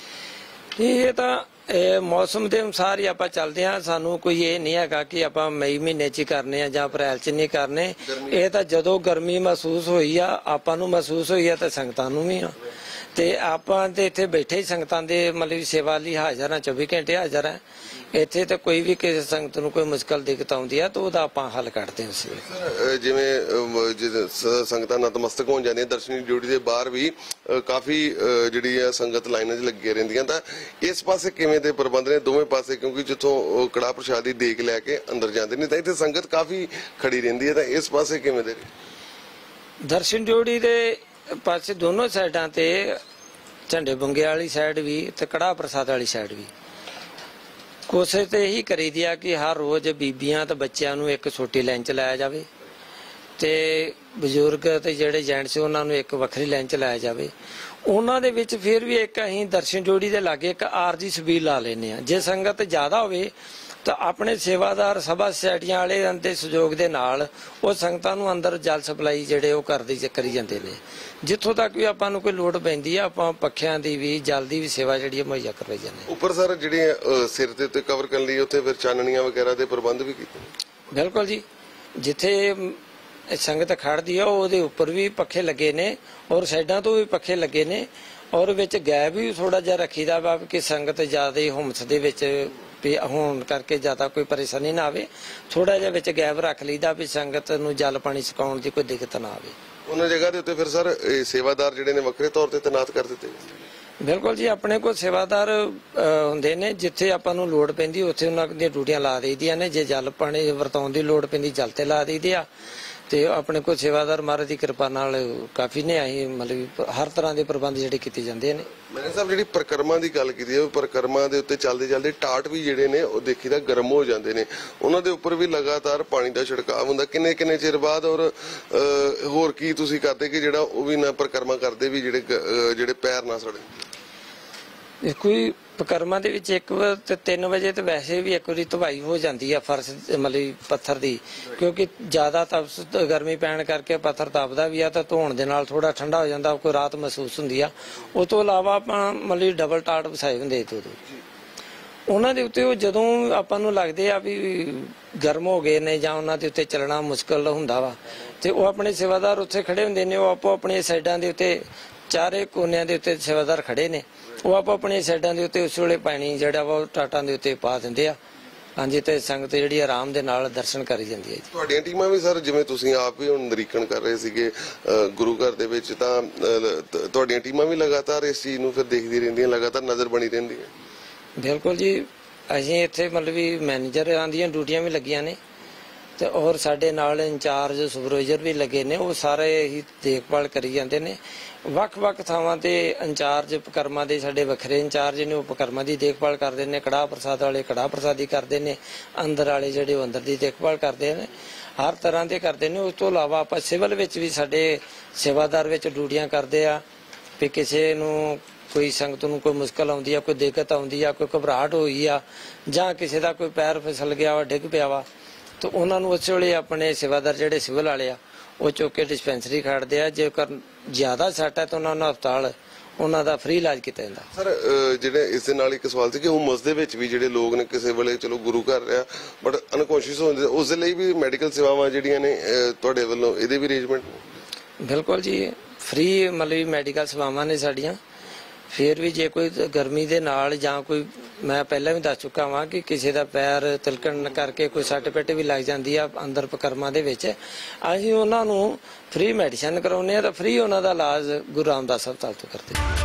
ਇਹ ਤਾਂ ਮੌਸਮ ਦੇ ਅਨੁਸਾਰ ਹੀ ਆਪਾਂ ਚੱਲਦੇ ਹਾਂ। ਸਾਨੂੰ ਕੋਈ ਇਹ ਨਹੀਂ ਹੈਗਾ ਕਿ ਆਪਾਂ ਮਈ ਮਹੀਨੇ 'ਚ ਹੀ ਕਰਨੇ ਆ ਜਾਂ ਅਪ੍ਰੈਲ 'ਚ ਨਹੀਂ ਕਰਨੇ। ਇਹ ਤਾਂ ਜਦੋਂ ਗਰਮੀ ਮਹਿਸੂਸ ਹੋਈ ਆ, ਆਪਾਂ ਨੂੰ ਮਹਿਸੂਸ ਹੋਈ ਆ ਤੇ ਸੰਗਤਾਂ ਨੂੰ ਵੀ ਆ, ਤੇ ਆਪਾਂ ਤੇ ਇੱਥੇ ਬੈਠੇ ਹੀ ਸੰਗਤਾਂ ਦੇ ਮਤਲਬ ਸੇਵਾ ਲਈ ਹਾਜ਼ਰ ਆ, 24 ਘੰਟੇ ਹਾਜ਼ਰ ਆ ਇੱਥੇ। ਤੇ ਕੋਈ ਵੀ ਕਿਸੇ ਸੰਗਤ ਨੂੰ ਕੋਈ ਮੁਸ਼ਕਲ ਦਿੱਕਤ ਆਉਂਦੀ ਆ ਤਾਂ ਉਹਦਾ ਆਪਾਂ ਹੱਲ ਕੱਢਦੇ ਹਾਂ। ਸਰ, ਜਿਵੇਂ ਸੰਗਤਾਂ ਨਤਮਸਤਕ ਹੋਣ ਜਾਂਦੀਆਂ, ਦਰਸ਼ਨੀ ਡਿਊਟੀ ਦੇ ਬਾਹਰ ਵੀ ਕਾਫੀ ਜਿਹੜੀ ਆ ਸੰਗਤ ਲਾਈਨਾਂ 'ਚ ਲੱਗੀਆਂ ਰਹਿੰਦੀਆਂ, ਤਾਂ ਇਸ ਪਾਸੇ ਕਿਵੇਂ ਦੇ ਪ੍ਰਬੰਧ ਨੇ ਦੋਵੇਂ ਪਾਸੇ? ਕਿਉਂਕਿ ਜਿੱਥੋਂ ਕੜਾਹ ਪ੍ਰਸ਼ਾਦੀ ਦੇਖ ਲੈ ਕੇ ਅੰਦਰ ਜਾਂਦੇ ਨੇ ਤਾਂ ਇੱਥੇ ਸੰਗਤ ਕਾਫੀ ਖੜੀ ਰਹਿੰਦੀ ਹੈ, ਤਾਂ ਇਸ ਪਾਸੇ ਕਿਵੇਂ ਦੇ? ਦਰਸ਼ਨ ਡਿਊਟੀ ਦੇ ਪਾਸੇ ਦੋਨੋਂ ਸਾਈਡਾਂ ਤੇ ਝੰਡੇ ਬੰਗੇ ਵਾਲੀ ਸਾਈਡ ਵੀ ਤੇ ਕੜਾਹ ਪ੍ਰਸਾਦ ਵਾਲੀ ਸਾਈਡ ਵੀ ਕੋਸ਼ਿਸ਼ ਤੇ ਇਹੀ ਕਰੀਦੀ ਆ ਕਿ ਹਰ ਰੋਜ਼ ਬੀਬੀਆਂ ਤੇ ਬੱਚਿਆਂ ਨੂੰ ਇੱਕ ਛੋਟੀ ਲਾਈਨ ਚ ਲਾਇਆ ਜਾਵੇ ਤੇ ਬਜ਼ੁਰਗ ਤੇ ਜਿਹੜੇ ਜੈਂਟਸ ਉਹਨਾਂ ਨੂੰ ਇੱਕ ਵੱਖਰੀ ਲਾਈਨ ਚ ਲਾਇਆ ਜਾਵੇ। ਉਹਨਾਂ ਦੇ ਵਿੱਚ ਫਿਰ ਵੀ ਇੱਕ ਅਸੀਂ ਦਰਸ਼ਨ ਜੋੜੀ ਦੇ ਲਾਗੇ ਇੱਕ ਆਰਜੀ ਸਬੀਲ ਲਾ ਲੈਂਦੇ ਆ। ਜੇ ਸੰਗਤ ਜ਼ਿਆਦਾ ਹੋਵੇ ਤਾਂ ਆਪਣੇ ਸੇਵਾਦਾਰ ਸਭਾ ਸੁਸਾਇਟੀਆਂ ਵਾਲੇ ਦੇ ਸਹਿਯੋਗ ਦੇ ਨਾਲ ਉਹ ਸੰਗਤਾਂ ਨੂੰ ਅੰਦਰ ਜਲ ਸਪਲਾਈ ਜਿਹੜੇ ਉਹ ਕਰੀ ਜਾਂਦੇ ਨੇ। ਜਿੱਥੋਂ ਤੱਕ ਵੀ ਆਪਾਂ ਨੂੰ ਕੋਈ ਲੋੜ ਪੈਂਦੀ ਆ, ਆਪਾਂ ਪੱਖਿਆਂ ਦੀ ਵੀ ਜਲ ਦੀ ਵੀ ਸੇਵਾ ਜਿਹੜੀ ਮੁਹੱਈਆ ਕਰਵਾਈ ਜਾਂਦੇ। ਉੱਪਰ ਸਰ ਜਿਹੜੀਆਂ ਸਿਰ ਦੇ ਉੱਤੇ ਕਵਰ ਕਰਨ ਲਈ ਉੱਥੇ ਫਿਰ ਚਾਨਣੀਆਂ ਵਗੈਰਾ ਦੇ ਪ੍ਰਬੰਧ ਵੀ ਕੀਤੇ? ਬਿਲਕੁਲ ਜੀ, ਜਿੱਥੇ ਸੰਗਤ ਖੜਦੀ ਆ ਉਹਦੇ ਉੱਪਰ ਵੀ ਪੱਖੇ ਲੱਗੇ ਨੇ ਔਰ ਸਾਈਡਾਂ ਤੋਂ ਵੀ ਪੱਖੇ ਲੱਗੇ ਨੇ, ਔਰ ਵਿੱਚ ਗੈਪ ਵੀ ਥੋੜਾ ਜਿਹਾ ਰੱਖੀਦਾ ਵਾ ਕਿ ਸੰਗਤ ਜ਼ਿਆਦਾ ਹੁਮਸ ਦੇ ਵਿੱਚ ਹੋਣ ਕਰਕੇ ਜ਼ਿਆਦਾ ਕੋਈ ਪਰੇਸ਼ਾਨੀ ਨਾ ਆਵੇ। ਥੋੜਾ ਜਿਹਾ ਵਿੱਚ ਗੈਪ ਰੱਖ ਲਈਦਾ ਵੀ ਸੰਗਤ ਨੂੰ ਜਲ ਪਾਣੀ ਛਕਾਉਣ ਦੀ ਕੋਈ ਦਿੱਕਤ ਨਾ ਆਵੇ। ਉਹਨਾਂ ਜਗ੍ਹਾ ਦੇ ਉੱਤੇ ਫਿਰ ਸਰ ਸੇਵਾਦਾਰ ਜਿਹੜੇ ਨੇ ਵੱਖਰੇ ਤੌਰ ਤੇ ਤੈਨਾਤ ਕਰ ਦਿੱਤੇ? ਬਿਲਕੁਲ ਜੀ, ਆਪਣੇ ਕੋਲ ਸੇਵਾਦਾਰ ਹੁੰਦੇ ਨੇ, ਜਿੱਥੇ ਆਪਾਂ ਨੂੰ ਲੋੜ ਪੈਂਦੀ ਉੱਥੇ ਉਹਨਾਂ ਦੀਆਂ ਡਿਊਟੀਆਂ ਲਾ ਦੇਈਦੀਆਂ ਨੇ। ਜੇ ਜਲ ਪਾਣੀ ਵਰਤਾਉਣ ਦੀ ਲੋੜ ਪੈਂਦੀ ਜਲ ਤੇ ਲਾ ਦੇਈਦੇ ਆ, ਤੇ ਆਪਣੇ ਕੋਲ ਸੇਵਾਦਾਰ ਮਹਾਰਾਜ ਦੀ ਕਿਰਪਾ ਨਾਲ ਕਾਫੀ ਨੇ। ਅਸੀਂ ਮਤਲਬ ਹਰ ਤਰ੍ਹਾਂ ਦੇ ਪ੍ਰਬੰਧ ਜਿਹੜੇ ਕੀਤੇ ਜਾਂਦੇ ਨੇ। ਮੈਨੇ ਸਾਹਿਬ ਜਿਹੜੀ ਪਰਿਕਰਮਾ ਦੀ ਗੱਲ ਕੀਤੀ ਹੈ, ਪਰਿਕਰਮਾ ਦੇ ਉੱਤੇ ਚੱਲਦੇ ਟਾਟ ਵੀ ਜਿਹੜੇ ਨੇ ਉਹ ਦੇਖੀਦਾ ਗਰਮ ਹੋ ਜਾਂਦੇ ਨੇ, ਉਹਨਾਂ ਦੇ ਉੱਪਰ ਵੀ ਲਗਾਤਾਰ ਪਾਣੀ ਦਾ ਛਿੜਕਾਅ ਹੁੰਦਾ। ਕਿੰਨੇ ਚਿਰ ਬਾਅਦ ਔਰ ਹੋਰ ਕੀ ਤੁਸੀਂ ਕਰਦੇ ਕਿ ਜਿਹੜਾ ਉਹ ਵੀ ਨਾ ਪਰਿਕਰਮਾ ਕਰਦੇ ਵੀ ਜਿਹੜੇ ਪੈਰ ਨਾ ਸੜੇ? ਕੋਈ ਪਰਿਕਰਮਾ ਦੇ ਵਿੱਚ 1 ਤੇ 3 ਵਜੇ ਤੇ ਵੈਸੇ ਵੀ ਇੱਕ ਵਾਰੀ ਧਵਾਈ ਹੋ ਜਾਂਦੀ ਆ ਫਰਸ਼ ਮਤਲਬ ਪੱਥਰ ਦੀ, ਕਿਉਂਕਿ ਜ਼ਿਆਦਾ ਤਪਸ਼ ਗਰਮੀ ਪੈਣ ਕਰਕੇ ਪੱਥਰ ਤਪਦਾ ਵੀ ਆ ਤਾਂ ਧੋਣ ਦੇ ਨਾਲ ਥੋੜਾ ਠੰਡਾ ਹੋ ਜਾਂਦਾ, ਕੋਈ ਰਾਤ ਮਹਿਸੂਸ ਹੁੰਦੀ ਆ। ਉਹ ਤੋਂ ਇਲਾਵਾ ਆਪਾਂ ਮਤਲਬ ਡਬਲ ਟਾਟ ਵਸਾਏ ਹੁੰਦੇ ਤੇ ਉਹਨਾਂ ਦੇ ਉੱਤੇ ਉਹ ਜਦੋਂ ਆਪਾਂ ਨੂੰ ਲੱਗਦੇ ਆ ਵੀ ਗਰਮ ਹੋ ਗਏ ਨੇ ਜਾਂ ਉਹਨਾਂ ਦੇ ਉੱਤੇ ਚੱਲਣਾ ਮੁਸ਼ਕਲ ਹੁੰਦਾ ਵਾ ਤੇ ਉਹ ਆਪਣੇ ਸੇਵਾਦਾਰ ਉੱਥੇ ਖੜੇ ਹੁੰਦੇ ਨੇ। ਉਹ ਆਪੋ ਆਪਣੇ ਸਾਈਡਾਂ ਦੇ ਉੱਤੇ ਚਾਰੇ ਕੋਨਿਆਂ ਦੇ ਉੱਤੇ ਸੇਵਾਦਾਰ ਖੜੇ ਨੇ, ਉਹ ਆਪੋ ਆਪਣੇ ਸਾਈਡਾਂ ਦੇ ਉੱਤੇ ਉਸ ਵੇਲੇ ਪਾਣੀ ਜਿਹੜਾ ਵਾ ਟਾਟਾਂ ਦੇ ਉੱਤੇ ਪਾ ਦਿੰਦੇ ਆ। ਹਾਂਜੀ, ਤੇ ਸੰਗਤ ਜਿਹੜੀ ਆਰਾਮ ਦੇ ਨਾਲ ਦਰਸ਼ਨ ਕਰੀ ਜਾਂਦੀ ਹੈ ਜੀ। ਤੁਹਾਡੀਆਂ ਟੀਮਾਂ ਵੀ ਸਰ, ਜਿਵੇਂ ਤੁਸੀਂ ਆਪ ਵੀ ਹੁਣ ਨਿਰੀਖਣ ਕਰ ਰਹੇ ਸੀਗੇ ਗੁਰੂ ਘਰ ਦੇ ਵਿੱਚ, ਤਾਂ ਤੁਹਾਡੀਆਂ ਟੀਮਾਂ ਵੀ ਲਗਾਤਾਰ ਇਸ ਚੀਜ਼ ਨੂੰ ਫਿਰ ਦੇਖਦੀ ਰਹਿੰਦੀਆਂ, ਲਗਾਤਾਰ ਨਜ਼ਰ ਬਣੀ ਰਹਿੰਦੀ ਹੈ? ਬਿਲਕੁਲ ਜੀ, ਅਸੀਂ ਇੱਥੇ ਮਤਲਬ ਵੀ ਮੈਨੇਜਰਾਂ ਦੀਆਂ ਡਿਊਟੀਆਂ ਵੀ ਲੱਗੀਆਂ ਨੇ ਤੇ ਔਰ ਸਾਡੇ ਨਾਲ ਇੰਚਾਰਜ ਸੁਪਰਵਾਈਜ਼ਰ ਵੀ ਲੱਗੇ ਨੇ। ਉਹ ਸਾਰੇ ਹੀ ਦੇਖਭਾਲ ਕਰੀ ਜਾਂਦੇ ਨੇ। ਵੱਖ-ਵੱਖ ਥਾਵਾਂ ਤੇ ਇੰਚਾਰਜ ਉਪਕਰਮਾਂ ਦੇ ਸਾਡੇ ਵੱਖਰੇ ਇੰਚਾਰਜ ਨੇ, ਉਪਕਰਮਾਂ ਦੀ ਦੇਖਭਾਲ ਕਰਦੇ ਨੇ। ਕੜਾਹ ਪ੍ਰਸਾਦ ਵਾਲੇ ਕੜਾਹ ਪ੍ਰਸਾਦੀ ਕਰਦੇ ਨੇ, ਅੰਦਰ ਵਾਲੇ ਜਿਹੜੇ ਉਹ ਅੰਦਰ ਦੀ ਦੇਖਭਾਲ ਕਰਦੇ ਨੇ, ਹਰ ਤਰ੍ਹਾਂ ਦੇ ਕਰਦੇ ਨੇ। ਉਸ ਤੋਂ ਇਲਾਵਾ ਆਪਾਂ ਸਿਵਲ ਵਿੱਚ ਵੀ ਸਾਡੇ ਸੇਵਾਦਾਰ ਵਿੱਚ ਡਿਊਟੀਆਂ ਕਰਦੇ ਆ ਵੀ ਕਿਸੇ ਨੂੰ ਕੋਈ ਸੰਗਤ ਨੂੰ ਕੋਈ ਮੁਸ਼ਕਲ ਆਉਂਦੀ ਆ, ਕੋਈ ਦਿੱਕਤ ਆਉਂਦੀ ਆ, ਕੋਈ ਘਬਰਾਹਟ ਹੋਈ ਆ ਜਾਂ ਕਿਸੇ ਦਾ ਕੋਈ ਪੈਰ ਫਿਸਲ ਗਿਆ ਵਾ, ਡਿੱਗ ਪਿਆ ਵਾ, ਤਾਂ ਉਹਨਾਂ ਨੂੰ ਉਸ ਵੇਲੇ ਆਪਣੇ ਸੇਵਾਦਾਰ ਜਿਹੜੇ ਸਿਵਲ ਵਾਲੇ ਆ ਉਹ ਚੁੱਕ ਕੇ ਡਿਸਪੈਂਸਰੀ ਖੜਦੇ ਆ। ਜੇਕਰ ਜ਼ਿਆਦਾ ਸੱਟ ਹੈ ਤਾਂ ਉਹਨਾਂ ਨੂੰ ਹਸਪਤਾਲ ਉਹਨਾਂ ਦਾ ਫ੍ਰੀ ਇਲਾਜ ਕੀਤਾ ਜਾਂਦਾ। ਸਰ ਜਿਹੜੇ ਇਸ ਦੇ ਨਾਲ ਇੱਕ ਸਵਾਲ ਸੀ ਕਿ ਹੁਮਸ ਦੇ ਵਿੱਚ ਵੀ ਜਿਹੜੇ ਲੋਕ ਨੇ ਕਿਸੇ ਵੇਲੇ ਚਲੋ ਗੁਰੂ ਘਰ ਰਿਹਾ ਬਟ ਅਨਕੌਂਸ਼ੀਅਸ ਹੁੰਦੇ, ਉਸ ਦੇ ਲਈ ਵੀ ਮੈਡੀਕਲ ਸੇਵਾਵਾਂ ਜਿਹੜੀਆਂ ਨੇ ਤੁਹਾਡੇ ਵੱਲੋਂ ਇਹਦੇ ਵੀ ਅਰੇਂਜਮੈਂਟ? ਬਿਲਕੁਲ ਜੀ, ਫ੍ਰੀ ਮਤਲਬ ਮੈਡੀਕਲ ਸੇਵਾਵਾਂ ਨੇ ਸਾਡੀਆਂ। ਫਿਰ ਵੀ ਜੇ ਕੋਈ ਗਰਮੀ ਦੇ ਨਾਲ ਜਾਂ ਕੋਈ, ਮੈਂ ਪਹਿਲਾਂ ਵੀ ਦੱਸ ਚੁੱਕਾ ਵਾਂ ਕਿ ਕਿਸੇ ਦਾ ਪੈਰ ਤਿਲਕਣ ਕਰਕੇ ਕੋਈ ਸੱਟ ਪਿੱਟ ਵੀ ਲੱਗ ਜਾਂਦੀ ਆ ਅੰਦਰ ਪਕਰਮਾਂ ਦੇ ਵਿੱਚ, ਅਸੀਂ ਉਹਨਾਂ ਨੂੰ ਫ੍ਰੀ ਮੈਡੀਸਨ ਕਰਾਉਂਦੇ ਆ ਤਾਂ ਫ੍ਰੀ ਉਹਨਾਂ ਦਾ ਇਲਾਜ ਗੁਰੂ ਰਾਮਦਾਸ ਹਸਪਤਾਲ ਤੋਂ ਕਰਦੇ ਹਾਂ।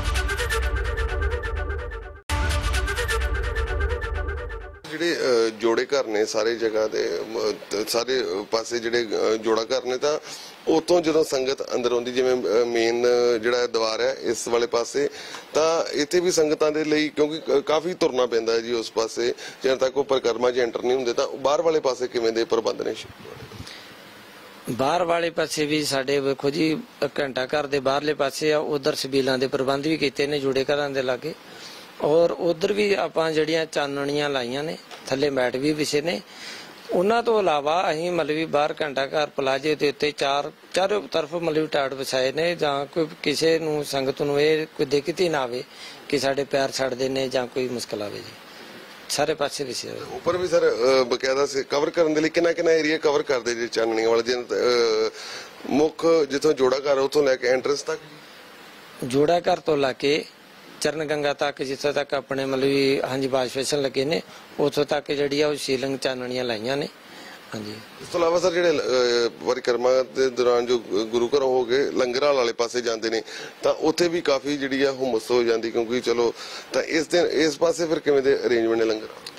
ਜਿਹੜੇ ਜੋੜੇ ਘਰ ਨੇ ਸਾਰੇ ਜਗ੍ਹਾ ਦੇ ਸਾਰੇ ਪਾਸੇ ਜਿਹੜੇ ਜੋੜਾ ਘਰ ਨੇ, ਤਾਂ ਉਤੋਂ ਜਦੋਂ ਸੰਗਤ ਅੰਦਰ ਆਉਂਦੀ, ਜਿਵੇਂ ਮੇਨ ਜਿਹੜਾ ਦੀਵਾਰ ਹੈ ਇਸ ਵਾਲੇ ਪਾਸੇ, ਤਾਂ ਇੱਥੇ ਵੀ ਸੰਗਤਾਂ ਦੇ ਲਈ ਕਿਉਂਕਿ ਕਾਫੀ ਤੁਰਨਾ ਪੈਂਦਾ ਹੈ ਜੀ ਉਸ ਪਾਸੇ, ਜਦੋਂ ਤੱਕ ਉਹ ਪਰਿਕਰਮਾ 'ਚ ਐਂਟਰ ਨਹੀਂ ਹੁੰਦੇ, ਤਾਂ ਬਾਹਰ ਵਾਲੇ ਪਾਸੇ ਕਿਵੇਂ ਦੇ ਪ੍ਰਬੰਧ ਨੇ? ਬਾਹਰ ਵਾਲੇ ਪਾਸੇ ਵੀ ਸਾਡੇ ਵੇਖੋ ਜੀ ਘੰਟਾ ਘਰ ਦੇ ਬਾਹਰਲੇ ਪਾਸੇ ਆ, ਉਧਰ ਛਬੀਲਾਂ ਦੇ ਪ੍ਰਬੰਧ ਵੀ ਕੀਤੇ ਨੇ ਜੋੜੇ ਘਰਾਂ ਦੇ ਲਾਗੇ, ਔਰ ਉਧਰ ਵੀ ਆਪਾਂ ਜਿਹੜੀਆਂ ਚਾਨਣੀਆਂ ਲਾਈਆਂ ਨੇ, ਥੱਲੇ ਮੈਟ ਵੀ ਵਿਛੇ ਨੇ। ਉਹਨਾਂ ਤੋਂ ਇਲਾਵਾ ਅਸੀਂ ਮਤਲਬ ਬਾਹਰ ਘੰਟਾ ਘਰ ਪਲਾਜੇ ਦੇ ਉੱਤੇ ਚਾਰੋਂ ਤਰਫ ਮਤਲਬ ਟਾਟ ਵਿਛਾਏ ਨੇ, ਜਾਂ ਕੋਈ ਕਿਸੇ ਨੂੰ ਸੰਗਤ ਨੂੰ ਇਹ ਕੋਈ ਦਿੱਕਤ ਹੀ ਨਾ ਆਵੇ ਕਿ ਸਾਡੇ ਪੈਰ ਛੱਡਦੇ ਨੇ ਜਾਂ ਕੋਈ ਮੁਸ਼ਕਲ ਆਵੇ ਜੀ, ਸਾਰੇ ਪਾਸੇ ਵਿਛੇ ਹੋਏ। ਉੱਪਰ ਵੀ ਸਰ ਬਕਾਇਦਾ ਕਵਰ ਕਰਨ ਦੇ ਲਈ ਕਿੰਨਾ ਏਰੀਆ ਕਵਰ ਕਰਦੇ ਜੀ ਚਾਨਣੀਆਂ ਵਾਲੇ, ਜਿਵੇਂ ਮੁੱਖ ਜਿੱਥੋਂ ਜੋੜਾ ਘਰ ਉੱਥੋਂ ਲੈ ਕੇ ਐਂਟਰੈਂਸ ਤੱਕ? ਜੋੜਾ ਘਰ ਤੋਂ ਲਾ ਕੇ ਚਰਨ ਗੰਗਾ ਤੱਕ, ਜਿੱਥੇ ਤੱਕ ਆਪਣੇ ਮਤਲਬ ਹਾਂਜੀ ਵਾਸ਼ ਬੇਸਨ ਲੱਗੇ ਨੇ, ਉੱਥੋਂ ਤੱਕ ਜਿਹੜੀ ਆ ਉਹ ਸੀਲਿੰਗ ਚਾਨਣੀਆਂ ਲਾਈਆਂ ਨੇ। ਹਾਂਜੀ, ਇਸ ਤੋਂ ਇਲਾਵਾ ਸਰ ਜਿਹੜੇ ਪਰਿਕਰਮਾ ਦੇ ਦੌਰਾਨ ਜੋ ਗੁਰੂ ਘਰੋਂ ਹੋ ਕੇ ਲੰਗਰਾਂ ਵਾਲੇ ਪਾਸੇ ਜਾਂਦੇ ਨੇ, ਤਾਂ ਉੱਥੇ ਵੀ ਕਾਫੀ ਜਿਹੜੀ ਆ ਹੁਮਸ ਹੋ ਜਾਂਦੀ, ਕਿਉਂਕਿ ਚਲੋ ਤਾਂ ਇਸ ਪਾਸੇ ਫਿਰ ਕਿਵੇਂ ਦੇ ਅਰੇਂਜਮੈਂਟ ਨੇ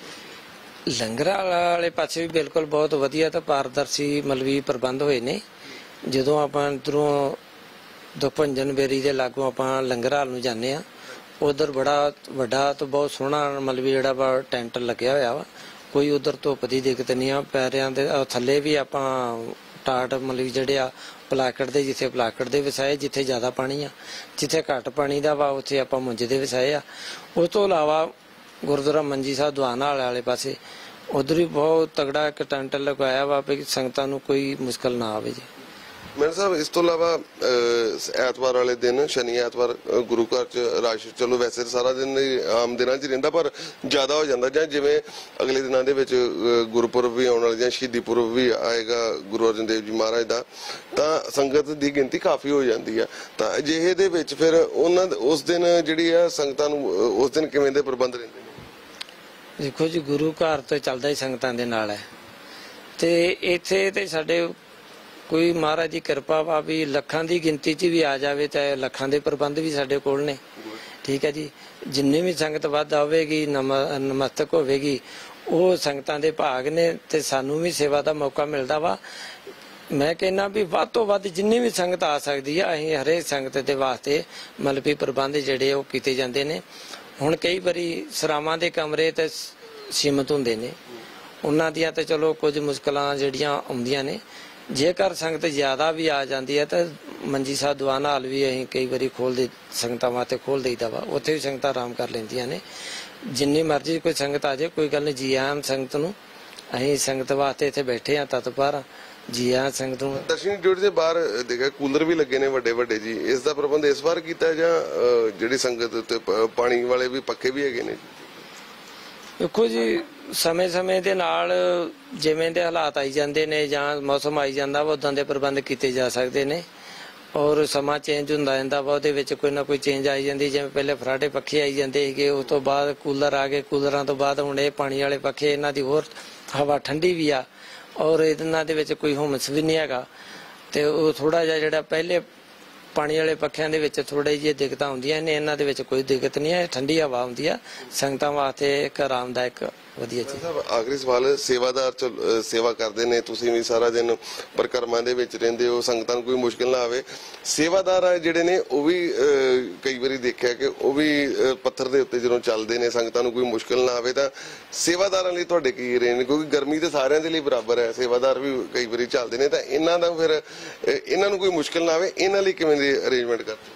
ਲੰਗਰਾਂ ਵਾਲੇ ਪਾਸੇ ਵੀ ਬਿਲਕੁਲ ਬਹੁਤ ਵਧੀਆ ਤਾਂ ਪਾਰਦਰਸ਼ੀ ਮਤਲਬ ਪ੍ਰਬੰਧ ਹੋਏ ਨੇ। ਜਦੋਂ ਆਪਾਂ ਇੱਧਰੋਂ ਦੁਪੰਜਨ ਬੇਰੀ ਦੇ ਲਾਗੋਂ ਆਪਾਂ ਲੰਗਰ ਹਾਲ ਨੂੰ ਜਾਂਦੇ ਆ, ਉਧਰ ਬੜਾ ਵੱਡਾ ਤੇ ਬਹੁਤ ਸੋਹਣਾ ਮਤਲਬ ਜਿਹੜਾ ਵਾ ਟੈਂਟ ਲੱਗਿਆ ਹੋਇਆ ਵਾ, ਕੋਈ ਉਧਰ ਧੁੱਪ ਦੀ ਦਿੱਕਤ ਨਹੀਂ ਆ। ਪੈਰਿਆਂ ਦੇ ਥੱਲੇ ਵੀ ਆਪਾਂ ਟਾਟ ਮਤਲਬ ਜਿਹੜੇ ਆ ਪਲਾਕੜ ਦੇ, ਜਿੱਥੇ ਪਲਾਕੜ ਦੇ ਵਿਛਾਏ, ਜਿੱਥੇ ਜ਼ਿਆਦਾ ਪਾਣੀ ਆ, ਜਿੱਥੇ ਘੱਟ ਪਾਣੀ ਦਾ ਵਾ ਉੱਥੇ ਆਪਾਂ ਮੁੰਜ ਦੇ ਵਿਛਾਏ ਆ। ਉਸ ਤੋਂ ਇਲਾਵਾ ਗੁਰਦੁਆਰਾ ਮੰਜੀ ਸਾਹਿਬ ਦੁਆਨਾ ਵਾਲੇ ਪਾਸੇ ਉਧਰ ਵੀ ਬਹੁਤ ਤਗੜਾ ਇੱਕ ਟੈਂਟ ਲਗਾਇਆ ਵਾ ਵੀ ਸੰਗਤਾਂ ਨੂੰ ਕੋਈ ਮੁਸ਼ਕਲ ਨਾ ਆਵੇ ਜੀ। ਮੈਨ ਸਾਹਿਬ, ਇਸ ਤੋਂ ਇਲਾਵਾ ਐਤਵਾਰ ਵਾਲੇ ਦਿਨ, ਸ਼ਨੀ ਐਤਵਾਰ ਗੁਰੂ ਘਰ 'ਚ ਰਸ਼ ਚਲੋ ਵੈਸੇ ਸਾਰਾ ਦਿਨ ਆਮ ਦਿਨਾਂ 'ਚ ਰਹਿੰਦਾ, ਪਰ ਜ਼ਿਆਦਾ ਹੋ ਜਾਂਦਾ, ਜਾਂ ਜਿਵੇਂ ਅਗਲੇ ਦਿਨਾਂ ਦੇ ਵਿੱਚ ਗੁਰਪੁਰਬ ਵੀ ਆਉਣ ਵਾਲੇ ਜਾਂ ਸ਼ਹੀਦੀ ਪੁਰਬ ਵੀ ਆਏਗਾ ਗੁਰੂ ਅਰਜਨ ਦੇਵ ਜੀ ਮਹਾਰਾਜ ਦਾ, ਤਾਂ ਸੰਗਤ ਦੀ ਗਿਣਤੀ ਕਾਫੀ ਹੋ ਜਾਂਦੀ ਆ। ਤਾਂ ਅਜਿਹੇ ਦੇ ਵਿੱਚ ਫਿਰ ਉਸ ਦਿਨ ਜਿਹੜੀ ਆ ਸੰਗਤਾਂ ਨੂੰ ਉਸ ਦਿਨ ਕਿਵੇਂ ਦੇ ਪ੍ਰਬੰਧ ਰਹਿੰਦੇ ਨੇ? ਦੇਖੋ ਜੀ, ਗੁਰੂ ਘਰ ਤੋਂ ਚੱਲਦਾ ਹੀ ਸੰਗਤਾਂ ਦੇ ਨਾਲ ਹੈ, ਤੇ ਇੱਥੇ ਤੇ ਸਾਡੇ ਕੋਈ ਮਹਾਰਾਜ ਦੀ ਕਿਰਪਾ ਵਾ ਵੀ ਲੱਖਾਂ ਦੀ ਗਿਣਤੀ 'ਚ ਵੀ ਆ ਜਾਵੇ ਤਾਂ ਲੱਖਾਂ ਦੇ ਪ੍ਰਬੰਧ ਵੀ ਸਾਡੇ ਕੋਲ ਨੇ। ਠੀਕ ਹੈ ਜੀ, ਜਿੰਨੀ ਵੀ ਸੰਗਤ ਵੱਧ ਆਵੇਗੀ, ਨਮਸਤਕ ਹੋਵੇਗੀ, ਉਹ ਸੰਗਤਾਂ ਦੇ ਭਾਗ ਨੇ ਤੇ ਸਾਨੂੰ ਵੀ ਸੇਵਾ ਦਾ ਮੌਕਾ ਮਿਲਦਾ ਵਾ। ਮੈਂ ਕਹਿੰਦਾ ਵੀ ਵੱਧ ਤੋਂ ਵੱਧ ਜਿੰਨੀ ਵੀ ਸੰਗਤ ਆ ਸਕਦੀ ਆ, ਅਸੀਂ ਹਰੇਕ ਸੰਗਤ ਦੇ ਵਾਸਤੇ ਮਤਲਬ ਵੀ ਪ੍ਰਬੰਧ ਜਿਹੜੇ ਉਹ ਕੀਤੇ ਜਾਂਦੇ ਨੇ। ਹੁਣ ਕਈ ਵਾਰੀ ਸਰਾਵਾਂ ਦੇ ਕਮਰੇ ਤੇ ਸੀਮਤ ਹੁੰਦੇ ਨੇ, ਉਹਨਾਂ ਦੀਆਂ ਤੇ ਚਲੋ ਕੁਝ ਮੁਸ਼ਕਲਾਂ ਜਿਹੜੀਆਂ ਆਉਂਦੀਆਂ ਨੇ। ਜੇਕਰ ਸੰਗਤ ਜ਼ਿਆਦਾ ਵੀ ਆ ਜਾਂਦੀ ਹੈ ਤਾਂ ਮੰਜੀ ਸਾਹਿਬ ਦੀਵਾਨ ਹਾਲ ਵੀ ਅਸੀਂ ਕਈ ਵਾਰੀ ਸੰਗਤਾਂ ਵਾਸਤੇ ਖੋਲ ਦੇਈਦਾ ਵਾ, ਉੱਥੇ ਵੀ ਸੰਗਤਾਂ ਆਰਾਮ ਕਰ ਲੈਂਦੀਆਂ ਨੇ। ਜਿੰਨੀ ਮਰਜ਼ੀ ਕੋਈ ਸੰਗਤ ਆ ਜਾਏ, ਕੋਈ ਗੱਲ ਨਹੀਂ, ਜੀ ਆਇਆਂ ਸੰਗਤ ਨੂੰ। ਅਸੀਂ ਸੰਗਤ ਵਾਸਤੇ ਇੱਥੇ ਬੈਠੇ ਆ ਤਤਪਰ, ਜੀ ਆਇਆਂ ਸੰਗਤ ਨੂੰ। ਦਰਸ਼ਨੀ ਡਿਊਟੀ ਦੇ ਬਾਹਰ ਦੇਖਿਆ ਕੂਲਰ ਵੀ ਲੱਗੇ ਨੇ ਵੱਡੇ ਵੱਡੇ ਜੀ, ਇਸ ਦਾ ਪ੍ਰਬੰਧ ਇਸ ਵਾਰ ਕੀਤਾ ਜਾਂ ਜਿਹੜੀ ਸੰਗਤ ਉੱਤੇ ਪਾਣੀ ਵਾਲੇ ਵੀ ਪੱਖੇ ਵੀ ਹੈਗੇ ਨੇ? ਦੇਖੋ ਜੀ, ਸਮੇਂ ਦੇ ਨਾਲ ਜਿਵੇਂ ਦੇ ਹਾਲਾਤ ਆਈ ਜਾਂਦੇ ਨੇ ਜਾਂ ਮੌਸਮ ਆਈ ਜਾਂਦਾ ਵਾ, ਉਦਾਂ ਦੇ ਪ੍ਰਬੰਧ ਕੀਤੇ ਜਾ ਸਕਦੇ ਨੇ। ਔਰ ਸਮਾਂ ਚੇਂਜ ਹੁੰਦਾ ਜਾਂਦਾ ਵਾ, ਉਹਦੇ ਵਿੱਚ ਕੋਈ ਨਾ ਕੋਈ ਚੇਂਜ ਆਈ ਜਾਂਦੀ। ਜਿਵੇਂ ਪਹਿਲੇ ਫਰਾਟੇ ਪੱਖੇ ਆਈ ਜਾਂਦੇ ਸੀਗੇ, ਉਸ ਤੋਂ ਬਾਅਦ ਕੂਲਰ ਆ ਗਏ, ਕੂਲਰਾਂ ਤੋਂ ਬਾਅਦ ਹੁਣ ਇਹ ਪਾਣੀ ਵਾਲੇ ਪੱਖੇ, ਇਹਨਾਂ ਦੀ ਹੋਰ ਹਵਾ ਠੰਡੀ ਵੀ ਆ ਔਰ ਇਹਨਾਂ ਦੇ ਵਿੱਚ ਕੋਈ ਹੁਮਸ ਵੀ ਨਹੀਂ ਹੈਗਾ। ਤੇ ਉਹ ਥੋੜਾ ਜਿਹਾ ਜਿਹੜਾ ਪਹਿਲੇ ਪਾਣੀ ਵਾਲੇ ਪੱਖਿਆਂ ਦੇ ਵਿੱਚ ਥੋੜੀ ਜਿਹੀ ਦਿੱਕਤਾਂ ਹੁੰਦੀਆਂ ਨੇ, ਇਹਨਾਂ ਦੇ ਵਿੱਚ ਕੋਈ ਦਿੱਕਤ ਨਹੀਂ ਹੈ, ਠੰਡੀ ਹਵਾ ਹੁੰਦੀ ਆ। ਸੰਗਤਾਂ ਵਾਸਤੇ ਇੱਕ ਆਰਾਮਦਾਇਕ ਵਧੀਆ ਚੀਜ਼। ਆਖਰੀ ਸਵਾਲ, ਸੇਵਾਦਾਰ ਸੇਵਾ ਕਰਦੇ ਨੇ, ਤੁਸੀਂ ਵੀ ਸਾਰਾ ਦਿਨ ਪਰਿਕਰਮਾ ਦੇ ਵਿੱਚ ਰਹਿੰਦੇ ਹੋ, ਸੰਗਤਾਂ ਨੂੰ ਕੋਈ ਮੁਸ਼ਕਿਲ ਨਾ ਆਵੇ। ਸੇਵਾਦਾਰ ਜਿਹੜੇ ਨੇ ਉਹ ਵੀ ਕਈ ਵਾਰੀ ਦੇਖਿਆ ਕਿ ਉਹ ਵੀ ਪੱਥਰ ਦੇ ਉੱਤੇ ਜਦੋਂ ਚੱਲਦੇ ਨੇ, ਸੰਗਤਾਂ ਨੂੰ ਕੋਈ ਮੁਸ਼ਕਿਲ ਨਾ ਆਵੇ, ਤਾਂ ਸੇਵਾਦਾਰਾਂ ਲਈ ਤੁਹਾਡੇ ਕੀ ਰਹੇ ਨੇ? ਕਿਉਂਕਿ ਗਰਮੀ ਤੇ ਸਾਰਿਆਂ ਦੇ ਲਈ ਬਰਾਬਰ ਹੈ, ਸੇਵਾਦਾਰ ਵੀ ਕਈ ਵਾਰੀ ਚੱਲਦੇ ਨੇ, ਤਾਂ ਇਹਨਾਂ ਦਾ ਫਿਰ ਇਹਨਾਂ ਨੂੰ ਕੋਈ ਮੁਸ਼ਕਿਲ ਨਾ ਆਵੇ, ਇਹਨਾਂ ਲਈ ਕਿਵੇਂ ਦੇ ਅਰੇਂਜਮੈਂਟ ਕਰਦੇ?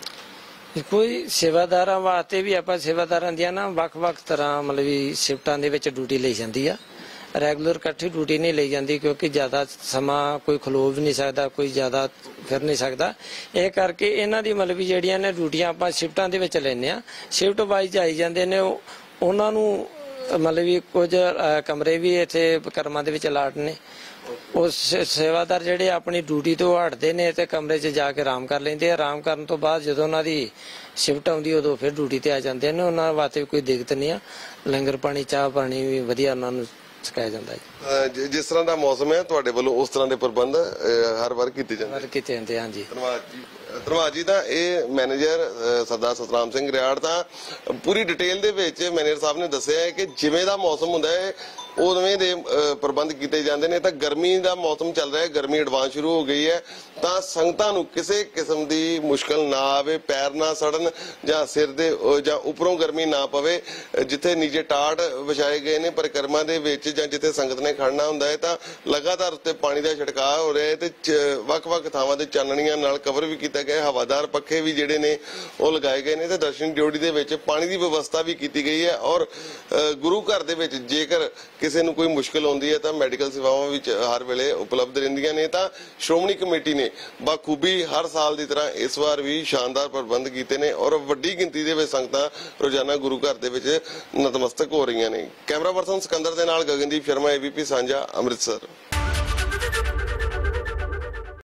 ਕੋਈ ਸੇਵਾਦਾਰਾਂ ਵਾਸਤੇ ਵੀ ਆਪਾਂ ਸੇਵਾਦਾਰਾਂ ਦੀਆਂ ਨਾ ਵੱਖ-ਵੱਖ ਤਰ੍ਹਾਂ ਮਤਲਬ ਵੀ ਸ਼ਿਫਟਾਂ ਦੇ ਵਿੱਚ ਡਿਊਟੀ ਲਈ ਜਾਂਦੀ ਆ। ਰੈਗੂਲਰ ਇਕੱਠੀ ਡਿਊਟੀ ਨਹੀਂ ਲਈ ਜਾਂਦੀ, ਕਿਉਂਕਿ ਜ਼ਿਆਦਾ ਸਮਾਂ ਕੋਈ ਖਲੋ ਵੀ ਨਹੀਂ ਸਕਦਾ, ਕੋਈ ਜ਼ਿਆਦਾ ਫਿਰ ਨਹੀਂ ਸਕਦਾ। ਇਹ ਕਰਕੇ ਇਹਨਾਂ ਦੀ ਮਤਲਬ ਵੀ ਜਿਹੜੀਆਂ ਨੇ ਡਿਊਟੀਆਂ ਆਪਾਂ ਸ਼ਿਫਟਾਂ ਦੇ ਵਿੱਚ ਲੈਂਦੇ ਆ। ਸ਼ਿਫਟ ਵਾਈਜ਼ ਆਈ ਜਾਂਦੇ ਨੇ, ਉਹਨਾਂ ਨੂੰ ਮਤਲਬ ਵੀ ਕੁਝ ਕਮਰੇ ਵੀ ਇੱਥੇ ਕਰਮਾਂ ਦੇ ਵਿੱਚ ਅਲਾਟ ਨੇ। ਉਹ ਸੇਵਾਦਾਰ ਜਿਹੜੇ ਆਪਣੀ ਡਿਊਟੀ ਤੋਂ ਹਟਦੇ ਨੇ ਤੇ ਕਮਰੇ 'ਚ ਜਾ ਕੇ ਆਰਾਮ ਕਰ ਲੈਂਦੇ ਆ। ਆਰਾਮ ਕਰਨ ਤੋਂ ਬਾਅਦ ਜਦੋਂ ਉਹਨਾਂ ਦੀ ਸ਼ਿਫਟ ਆਉਂਦੀ ਉਦੋਂ ਫਿਰ ਡਿਊਟੀ ਤੇ ਆ ਜਾਂਦੇ ਨੇ। ਉਹਨਾਂ ਵਾਸਤੇ ਕੋਈ ਦਿੱਕਤ ਨਹੀਂ ਆ, ਲੰਗਰ ਪਾਣੀ ਚਾਹ ਪਾਣੀ ਵੀ ਵਧੀਆ ਉਹਨਾਂ ਨੂੰ ਸਿਖਾਇਆ ਜਾਂਦਾ ਹੈ। ਜਿਸ ਤਰ੍ਹਾਂ ਦਾ ਮੌਸਮ ਹੈ ਤੁਹਾਡੇ ਵੱਲੋਂ ਉਸ ਤਰ੍ਹਾਂ ਦੇ ਪ੍ਰਬੰਧ ਹਰ ਵਾਰ ਕੀਤੇ ਜਾਂਦੇ? ਹਾਂਜੀ। ਧੰਨਵਾਦ ਜੀ। ਤਾਂ ਇਹ ਮੈਨੇਜਰ ਸਰਦਾਰ ਸਤਨਾਮ ਸਿੰਘ ਰਿਆੜ ਤਾਂ ਪੂਰੀ ਡਿਟੇਲ ਦੇ ਵਿੱਚ ਮੈਨੇਜਰ ਸਾਹਿਬ ਨੇ ਦੱਸਿਆ ਹੈ ਕਿ ਜਿਵੇਂ ਦਾ ਮੌਸਮ ਹੁੰਦਾ ਹੈ ਉਵੇਂ ਦੇ ਪ੍ਰਬੰਧ ਕੀਤੇ ਜਾਂਦੇ ਨੇ। ਤਾਂ ਗਰਮੀ ਦਾ ਮੌਸਮ ਚੱਲ ਰਿਹਾ ਹੈ, ਗਰਮੀ ਐਡਵਾਂਸ ਸ਼ੁਰੂ ਹੋ ਗਈ ਹੈ, ਤਾਂ ਸੰਗਤਾਂ ਨੂੰ ਕਿਸੇ ਕਿਸਮ ਦੀ ਮੁਸ਼ਕਲ ਨਾ ਆਵੇ, ਪੈਰ ਨਾ ਸੜਨ ਜਾਂ ਸਿਰ ਦੇ ਜਾਂ ਉੱਪਰੋਂ ਗਰਮੀ ਨਾ ਪਵੇ। ਜਿੱਥੇ ਨੀਚੇ ਟਾਟ ਵਿਛਾਏ ਗਏ ਨੇ ਪਰਿਕਰਮਾ ਦੇ ਵਿੱਚ ਜਾਂ ਜਿੱਥੇ ਸੰਗਤ ਨੇ ਖੜਨਾ ਹੁੰਦਾ ਹੈ, ਤਾਂ ਲਗਾਤਾਰ ਉੱਤੇ ਪਾਣੀ ਦਾ ਛਿੜਕਾਅ ਹੋ ਰਿਹਾ ਹੈ ਤੇ ਵੱਖ-ਵੱਖ ਥਾਵਾਂ ਤੇ ਚਾਨਣੀਆਂ ਨਾਲ ਕਵਰ ਵੀ ਕੀਤਾ ਗਿਆ। ਹਵਾਦਾਰ ਪੱਖੇ ਵੀ ਜਿਹੜੇ ਨੇ ਉਹ ਲਗਾਏ ਗਏ ਨੇ ਤੇ ਦਰਸ਼ਨ ਡਿਊਟੀ ਦੇ ਵਿੱਚ ਪਾਣੀ ਦੀ ਵਿਵਸਥਾ ਵੀ ਕੀਤੀ ਗਈ ਹੈ। ਔਰ ਗੁਰੂ ਘਰ ਦੇ ਵਿੱਚ ਜੇਕਰ ਕਿਸੇ ਨੂੰ ਕੋਈ ਮੁਸ਼ਕਲ ਆਉਂਦੀ ਹੈ ਤਾਂ ਮੈਡੀਕਲ ਸੇਵਾਵਾਂ ਵਿੱਚ ਹਰ ਵੇਲੇ ਉਪਲਬਧ ਰਹਿੰਦੀਆਂ ਨੇ। ਤਾਂ ਸ਼੍ਰੋਮਣੀ ਕਮੇਟੀ ਨੇ ਬਾਖੂਬੀ ਹਰ ਸਾਲ ਦੀ ਤਰ੍ਹਾਂ ਇਸ ਵਾਰ ਵੀ ਸ਼ਾਨਦਾਰ ਪ੍ਰਬੰਧ ਕੀਤੇ ਨੇ ਔਰ ਵੱਡੀ ਗਿਣਤੀ ਦੇ ਵਿੱਚ ਸੰਗਤਾਂ ਰੋਜ਼ਾਨਾ ਗੁਰੂ ਘਰ ਦੇ ਵਿੱਚ ਨਤਮਸਤਕ ਹੋ ਰਹੀਆਂ ਨੇ। ਕੈਮਰਾ ਪਰਸਨ ਸਿਕੰਦਰ ਦੇ ਨਾਲ ਗਗਨਦੀਪ ਸ਼ਰਮਾ, ABP ਸਾਂਝਾ, ਅੰਮ੍ਰਿਤਸਰ।